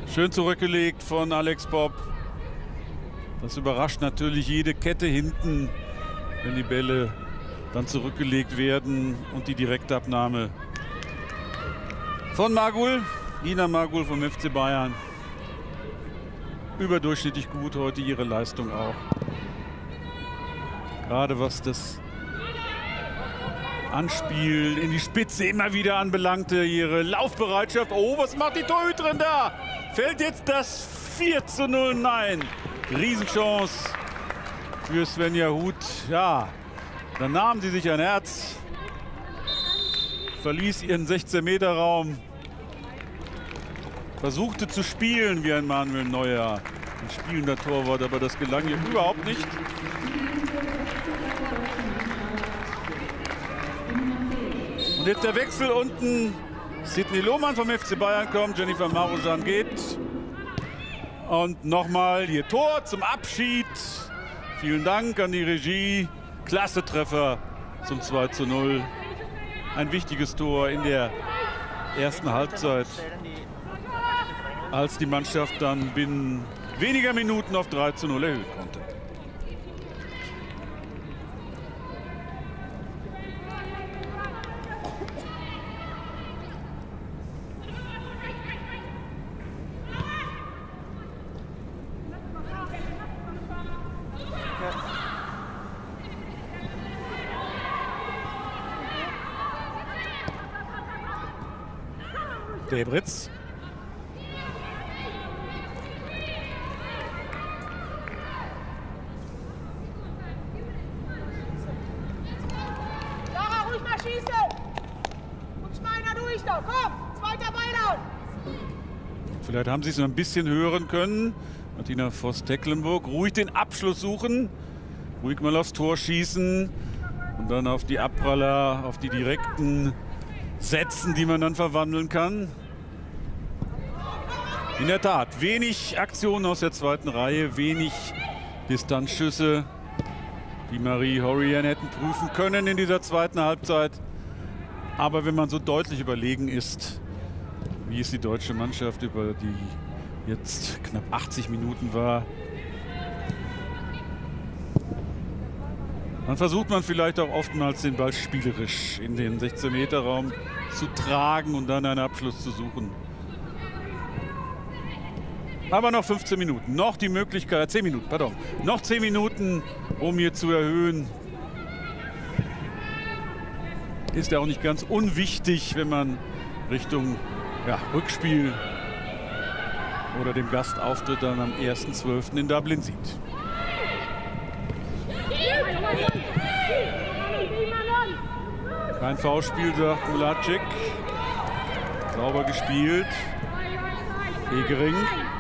Schön zurückgelegt von Alex Popp. Das überrascht natürlich jede Kette hinten, wenn die Bälle dann zurückgelegt werden und die Direktabnahme von Magul, Ina Magul vom F C Bayern. Überdurchschnittlich gut heute ihre Leistung auch. Gerade was das Anspielen in die Spitze immer wieder anbelangte, ihre Laufbereitschaft. Oh, was macht die Torhüterin da? Fällt jetzt das vier zu null? Nein. Riesenchance für Svenja Huth. Ja, dann nahm sie sich ein Herz, verließ ihren sechzehn Meter Raum, versuchte zu spielen wie ein Manuel Neuer, ein spielender Torwart, aber das gelang ihr überhaupt nicht. Und jetzt der Wechsel unten. Sidney Lohmann vom F C Bayern kommt, Jennifer Marujan geht. Und nochmal ihr Tor zum Abschied. Vielen Dank an die Regie. Klasse Treffer zum zwei zu null. Ein wichtiges Tor in der ersten Halbzeit, als die Mannschaft dann binnen weniger Minuten auf drei zu null erhöhen konnte. Debritz. Sarah, ruhig mal schießen! Und Schmeiner durch da, komm! Zweiter Beilauf! Vielleicht haben Sie es noch ein bisschen hören können. Martina Voss-Tecklenburg. Ruhig den Abschluss suchen. Ruhig mal aufs Tor schießen. Und dann auf die Abpraller, auf die direkten setzen, die man dann verwandeln kann. In der Tat, wenig Aktionen aus der zweiten Reihe, wenig Distanzschüsse, die Marie Horian hätten prüfen können in dieser zweiten Halbzeit. Aber wenn man so deutlich überlegen ist, wie es die deutsche Mannschaft über die jetzt knapp achtzig Minuten war, dann versucht man vielleicht auch oftmals den Ball spielerisch in den sechzehn Meter Raum zu tragen und dann einen Abschluss zu suchen. Aber noch fünfzehn Minuten, noch die Möglichkeit, zehn Minuten, pardon, noch zehn Minuten, um hier zu erhöhen. Ist ja auch nicht ganz unwichtig, wenn man Richtung ja, Rückspiel oder dem Gastauftritt dann am ersten zwölften in Dublin sieht. Kein Foulspiel, sagt Mulacic. Sauber gespielt. Egering.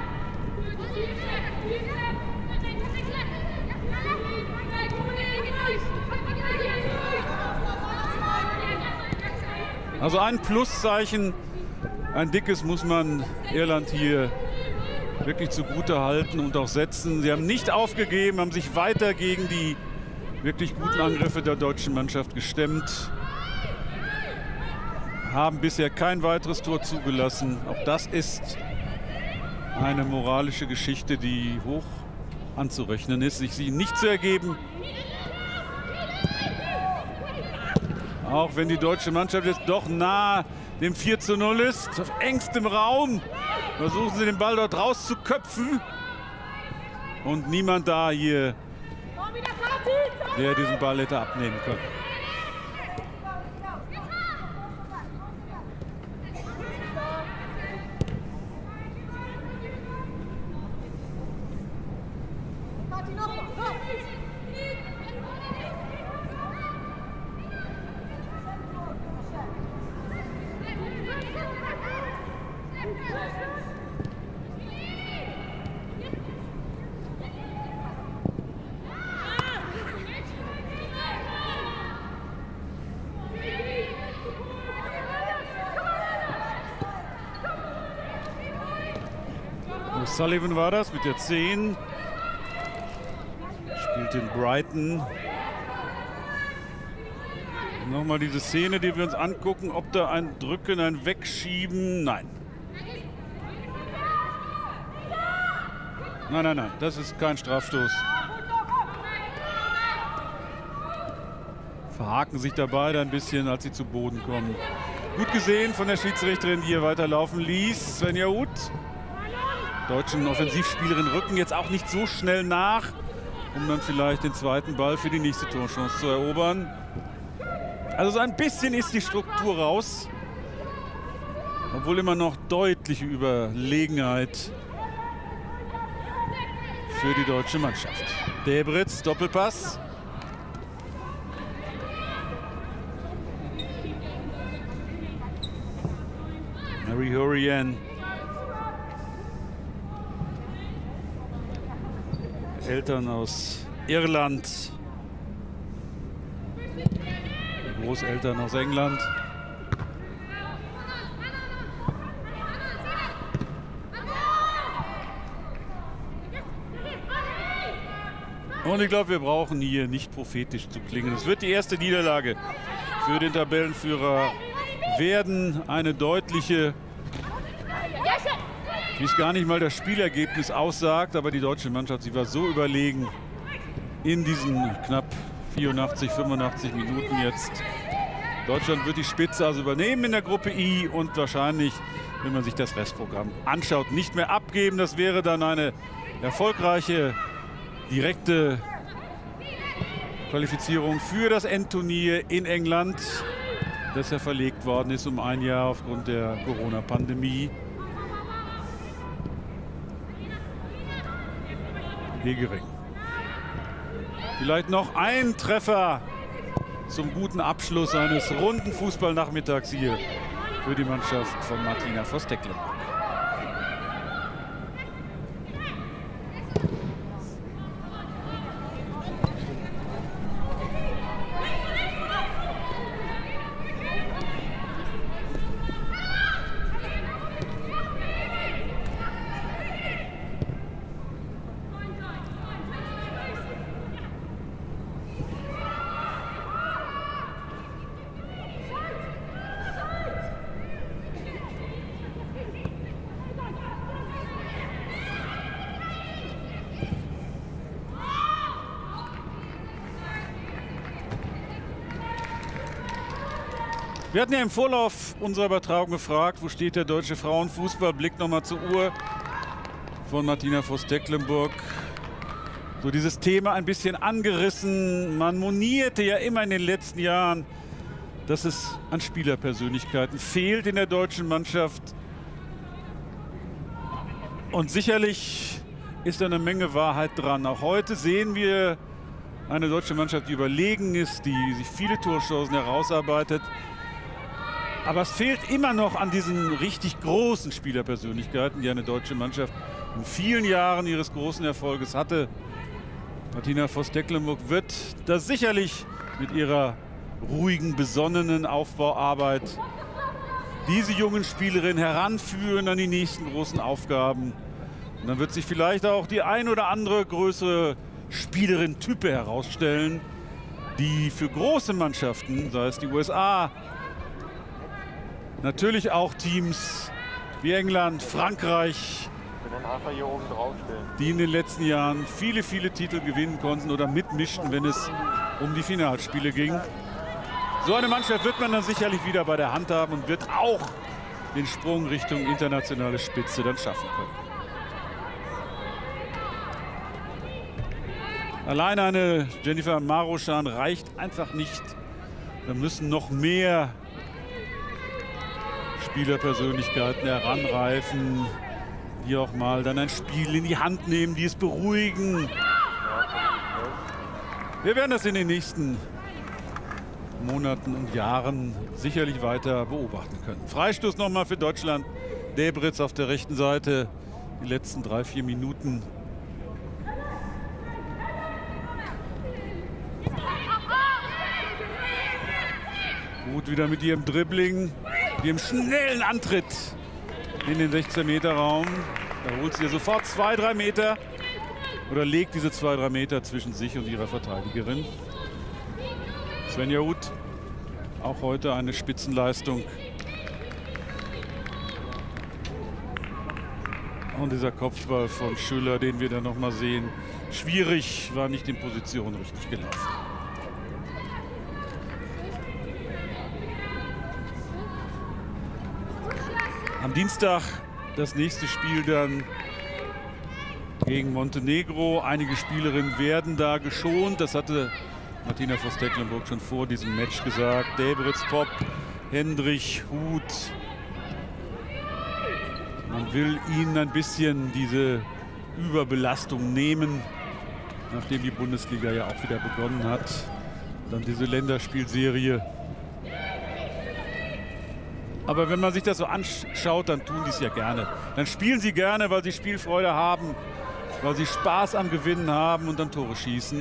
Also ein Pluszeichen, ein dickes muss man Irland hier wirklich zugute halten und auch setzen. Sie haben nicht aufgegeben, haben sich weiter gegen die wirklich guten Angriffe der deutschen Mannschaft gestemmt. Haben bisher kein weiteres Tor zugelassen. Auch das ist eine moralische Geschichte, die hoch anzurechnen ist, sich sie nicht zu ergeben. Auch wenn die deutsche Mannschaft jetzt doch nah dem vier zu null ist, auf engstem Raum, versuchen sie den Ball dort rauszuköpfen. Und niemand da hier, der diesen Ball hätte abnehmen können. Sullivan war das mit der zehn. Spielt in Brighton. Nochmal diese Szene, die wir uns angucken, ob da ein Drücken, ein Wegschieben. Nein. Nein, nein, nein, das ist kein Strafstoß. Verhaken sich dabei ein bisschen, als sie zu Boden kommen. Gut gesehen von der Schiedsrichterin, die hier weiterlaufen ließ. Svenja Huth. Deutschen Offensivspielerin rücken jetzt auch nicht so schnell nach, um dann vielleicht den zweiten Ball für die nächste Torchance zu erobern. Also so ein bisschen ist die Struktur raus. Obwohl immer noch deutliche Überlegenheit für die deutsche Mannschaft. Debritz, Doppelpass. Mary Hurrian. Eltern aus Irland. Großeltern aus England. Und ich glaube, wir brauchen hier nicht prophetisch zu klingen. Es wird die erste Niederlage für den Tabellenführer werden. Eine deutliche, wie es gar nicht mal das Spielergebnis aussagt. Aber die deutsche Mannschaft, sie war so überlegen in diesen knapp vierundachtzig, fünfundachtzig Minuten jetzt. Deutschland wird die Spitze also übernehmen in der Gruppe I und wahrscheinlich, wenn man sich das Restprogramm anschaut, nicht mehr abgeben. Das wäre dann eine erfolgreiche direkte Qualifizierung für das Endturnier in England, das ja verlegt worden ist um ein Jahr aufgrund der Corona-Pandemie. Hegering. Vielleicht noch ein Treffer zum guten Abschluss eines runden Fußballnachmittags hier für die Mannschaft von Martina Voss-Tecklenburg. Wir hatten ja im Vorlauf unserer Übertragung gefragt, wo steht der deutsche Frauenfußball? Blick nochmal zur Uhr von Martina Voss-Tecklenburg. So dieses Thema ein bisschen angerissen. Man monierte ja immer in den letzten Jahren, dass es an Spielerpersönlichkeiten fehlt in der deutschen Mannschaft. Und sicherlich ist da eine Menge Wahrheit dran. Auch heute sehen wir eine deutsche Mannschaft, die überlegen ist, die sich viele Torchancen herausarbeitet. Aber es fehlt immer noch an diesen richtig großen Spielerpersönlichkeiten, die eine deutsche Mannschaft in vielen Jahren ihres großen Erfolges hatte. Martina Voss-Tecklenburg wird das sicherlich mit ihrer ruhigen, besonnenen Aufbauarbeit diese jungen Spielerinnen heranführen an die nächsten großen Aufgaben. Und dann wird sich vielleicht auch die ein oder andere größere Spielerin-Type herausstellen, die für große Mannschaften, sei es die U S A, natürlich auch Teams wie England, Frankreich, die in den letzten Jahren viele, viele Titel gewinnen konnten oder mitmischten, wenn es um die Finalspiele ging. So eine Mannschaft wird man dann sicherlich wieder bei der Hand haben und wird auch den Sprung Richtung internationale Spitze dann schaffen können. Alleine eine Jennifer Maruschan reicht einfach nicht. Da müssen noch mehr Spielerpersönlichkeiten heranreifen, die auch mal dann ein Spiel in die Hand nehmen, die es beruhigen. Wir werden das in den nächsten Monaten und Jahren sicherlich weiter beobachten können. Freistoß nochmal für Deutschland. Debritz auf der rechten Seite. Die letzten drei, vier Minuten. Gut wieder mit ihrem Dribbling, ihrem schnellen Antritt in den sechzehn Meter Raum. Da holt sie ja sofort zwei, drei Meter oder legt diese zwei, drei Meter zwischen sich und ihrer Verteidigerin. Svenja Huth, auch heute eine Spitzenleistung. Und dieser Kopfball von Schüller, den wir dann noch mal sehen, schwierig, war nicht in Position richtig gelaufen. Am Dienstag das nächste Spiel dann gegen Montenegro. Einige Spielerinnen werden da geschont. Das hatte Martina Voss-Tecklenburg schon vor diesem Match gesagt. Debritz, Popp, Hendrich, Huth. Man will ihnen ein bisschen diese Überbelastung nehmen, nachdem die Bundesliga ja auch wieder begonnen hat. Dann diese Länderspielserie. Aber wenn man sich das so anschaut, dann tun die es ja gerne. Dann spielen sie gerne, weil sie Spielfreude haben, weil sie Spaß am Gewinnen haben und dann Tore schießen.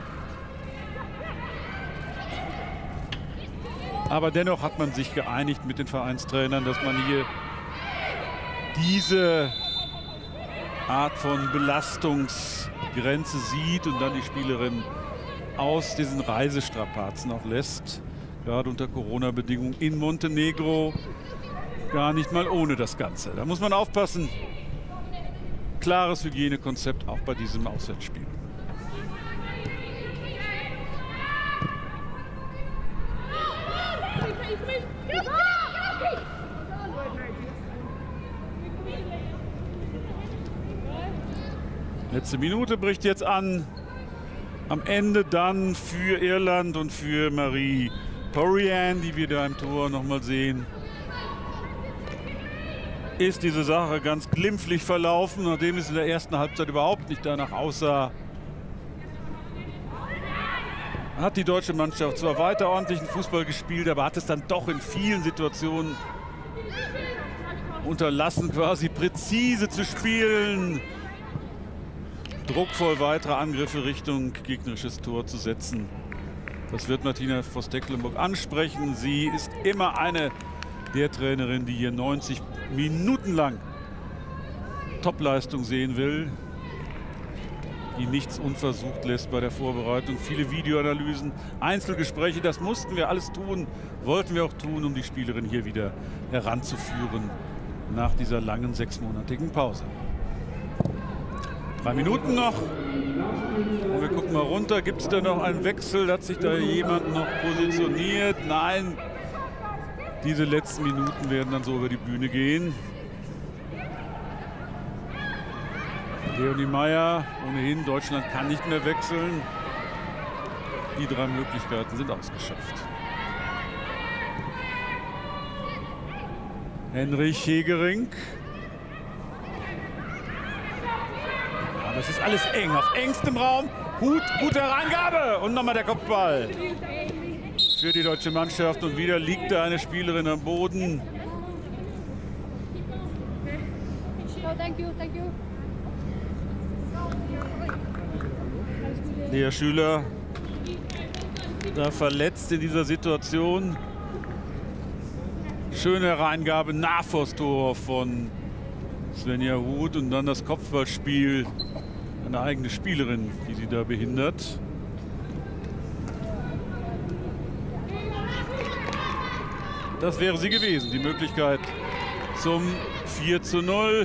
Aber dennoch hat man sich geeinigt mit den Vereinstrainern, dass man hier diese Art von Belastungsgrenze sieht und dann die Spielerin aus diesen Reisestrapazen auch lässt. Gerade unter Corona-Bedingungen in Montenegro gar nicht mal ohne das Ganze. Da muss man aufpassen. Klares Hygienekonzept auch bei diesem Auswärtsspiel. Letzte Minute bricht jetzt an. Am Ende dann für Irland und für Marie Porian, die wir da im Tor noch mal sehen, ist diese Sache ganz glimpflich verlaufen, nachdem es in der ersten Halbzeit überhaupt nicht danach aussah. Hat die deutsche Mannschaft zwar weiter ordentlichen Fußball gespielt, aber hat es dann doch in vielen Situationen unterlassen, quasi präzise zu spielen, druckvoll weitere Angriffe Richtung gegnerisches Tor zu setzen. Das wird Martina Voss-Tecklenburg ansprechen. Sie ist immer eine der Trainerinnen, die hier neunzig Minuten lang Topleistung sehen will, die nichts unversucht lässt bei der Vorbereitung. Viele Videoanalysen, Einzelgespräche, das mussten wir alles tun, wollten wir auch tun, um die Spielerin hier wieder heranzuführen nach dieser langen sechsmonatigen Pause. Drei Minuten noch. Und wir gucken mal runter. Gibt es da noch einen Wechsel? Hat sich da jemand noch positioniert? Nein. Diese letzten Minuten werden dann so über die Bühne gehen. Leonie Meyer, ohnehin, Deutschland kann nicht mehr wechseln. Die drei Möglichkeiten sind ausgeschöpft. Henrich Hegering. Aber es ist alles eng, auf engstem Raum. Huth, gute Hereingabe und nochmal der Kopfball für die deutsche Mannschaft. Und wieder liegt da eine Spielerin am Boden. Lea Schüler da verletzt in dieser Situation. Schöne Hereingabe nach vors Tor von Svenja Huth und dann das Kopfballspiel. Eine eigene Spielerin, die sie da behindert. Das wäre sie gewesen, die Möglichkeit zum vier zu null.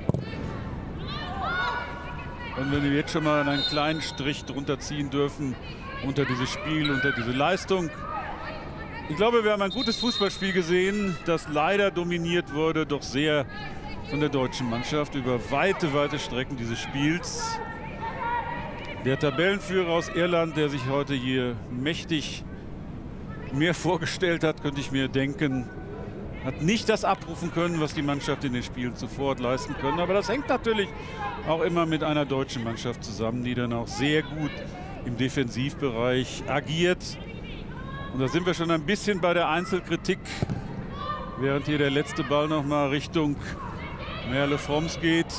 Und wenn wir jetzt schon mal einen kleinen Strich drunter ziehen dürfen, unter dieses Spiel, unter diese Leistung. Ich glaube, wir haben ein gutes Fußballspiel gesehen, das leider dominiert wurde, doch sehr von der deutschen Mannschaft über weite, weite Strecken dieses Spiels. Der Tabellenführer aus Irland, der sich heute hier mächtig mehr vorgestellt hat, könnte ich mir denken, hat nicht das abrufen können, was die Mannschaft in den Spielen zuvor hat leisten können. Aber das hängt natürlich auch immer mit einer deutschen Mannschaft zusammen, die dann auch sehr gut im Defensivbereich agiert. Und da sind wir schon ein bisschen bei der Einzelkritik, während hier der letzte Ball noch mal Richtung Merle Froms geht.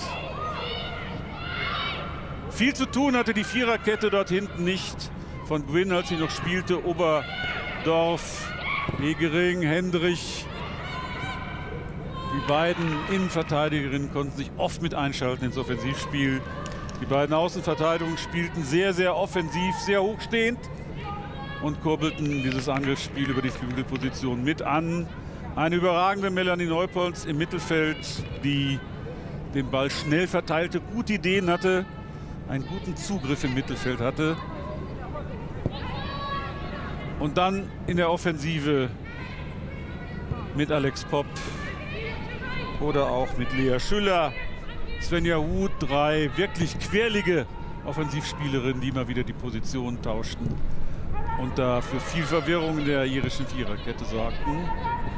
Viel zu tun hatte die Viererkette dort hinten nicht. Von Gwynn, als sie noch spielte, Oberdorf, Hegering, Hendrich. Die beiden Innenverteidigerinnen konnten sich oft mit einschalten ins Offensivspiel. Die beiden Außenverteidigungen spielten sehr, sehr offensiv, sehr hochstehend und kurbelten dieses Angriffsspiel über die Flügelposition mit an. Eine überragende Melanie Neupolz im Mittelfeld, die den Ball schnell verteilte, gute Ideen hatte, einen guten Zugriff im Mittelfeld hatte. Und dann in der Offensive mit Alex Popp oder auch mit Lea Schüller, Svenja Huth, drei wirklich quirlige Offensivspielerinnen, die immer wieder die Position tauschten und da für viel Verwirrung in der irischen Viererkette sorgten.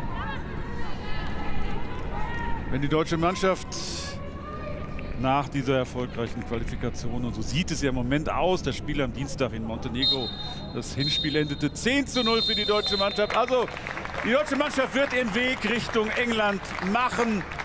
Wenn die deutsche Mannschaft nach dieser erfolgreichen Qualifikation, und so sieht es ja im Moment aus, das Spiel am Dienstag in Montenegro, das Hinspiel endete zehn zu null für die deutsche Mannschaft. Also die deutsche Mannschaft wird den Weg Richtung England machen.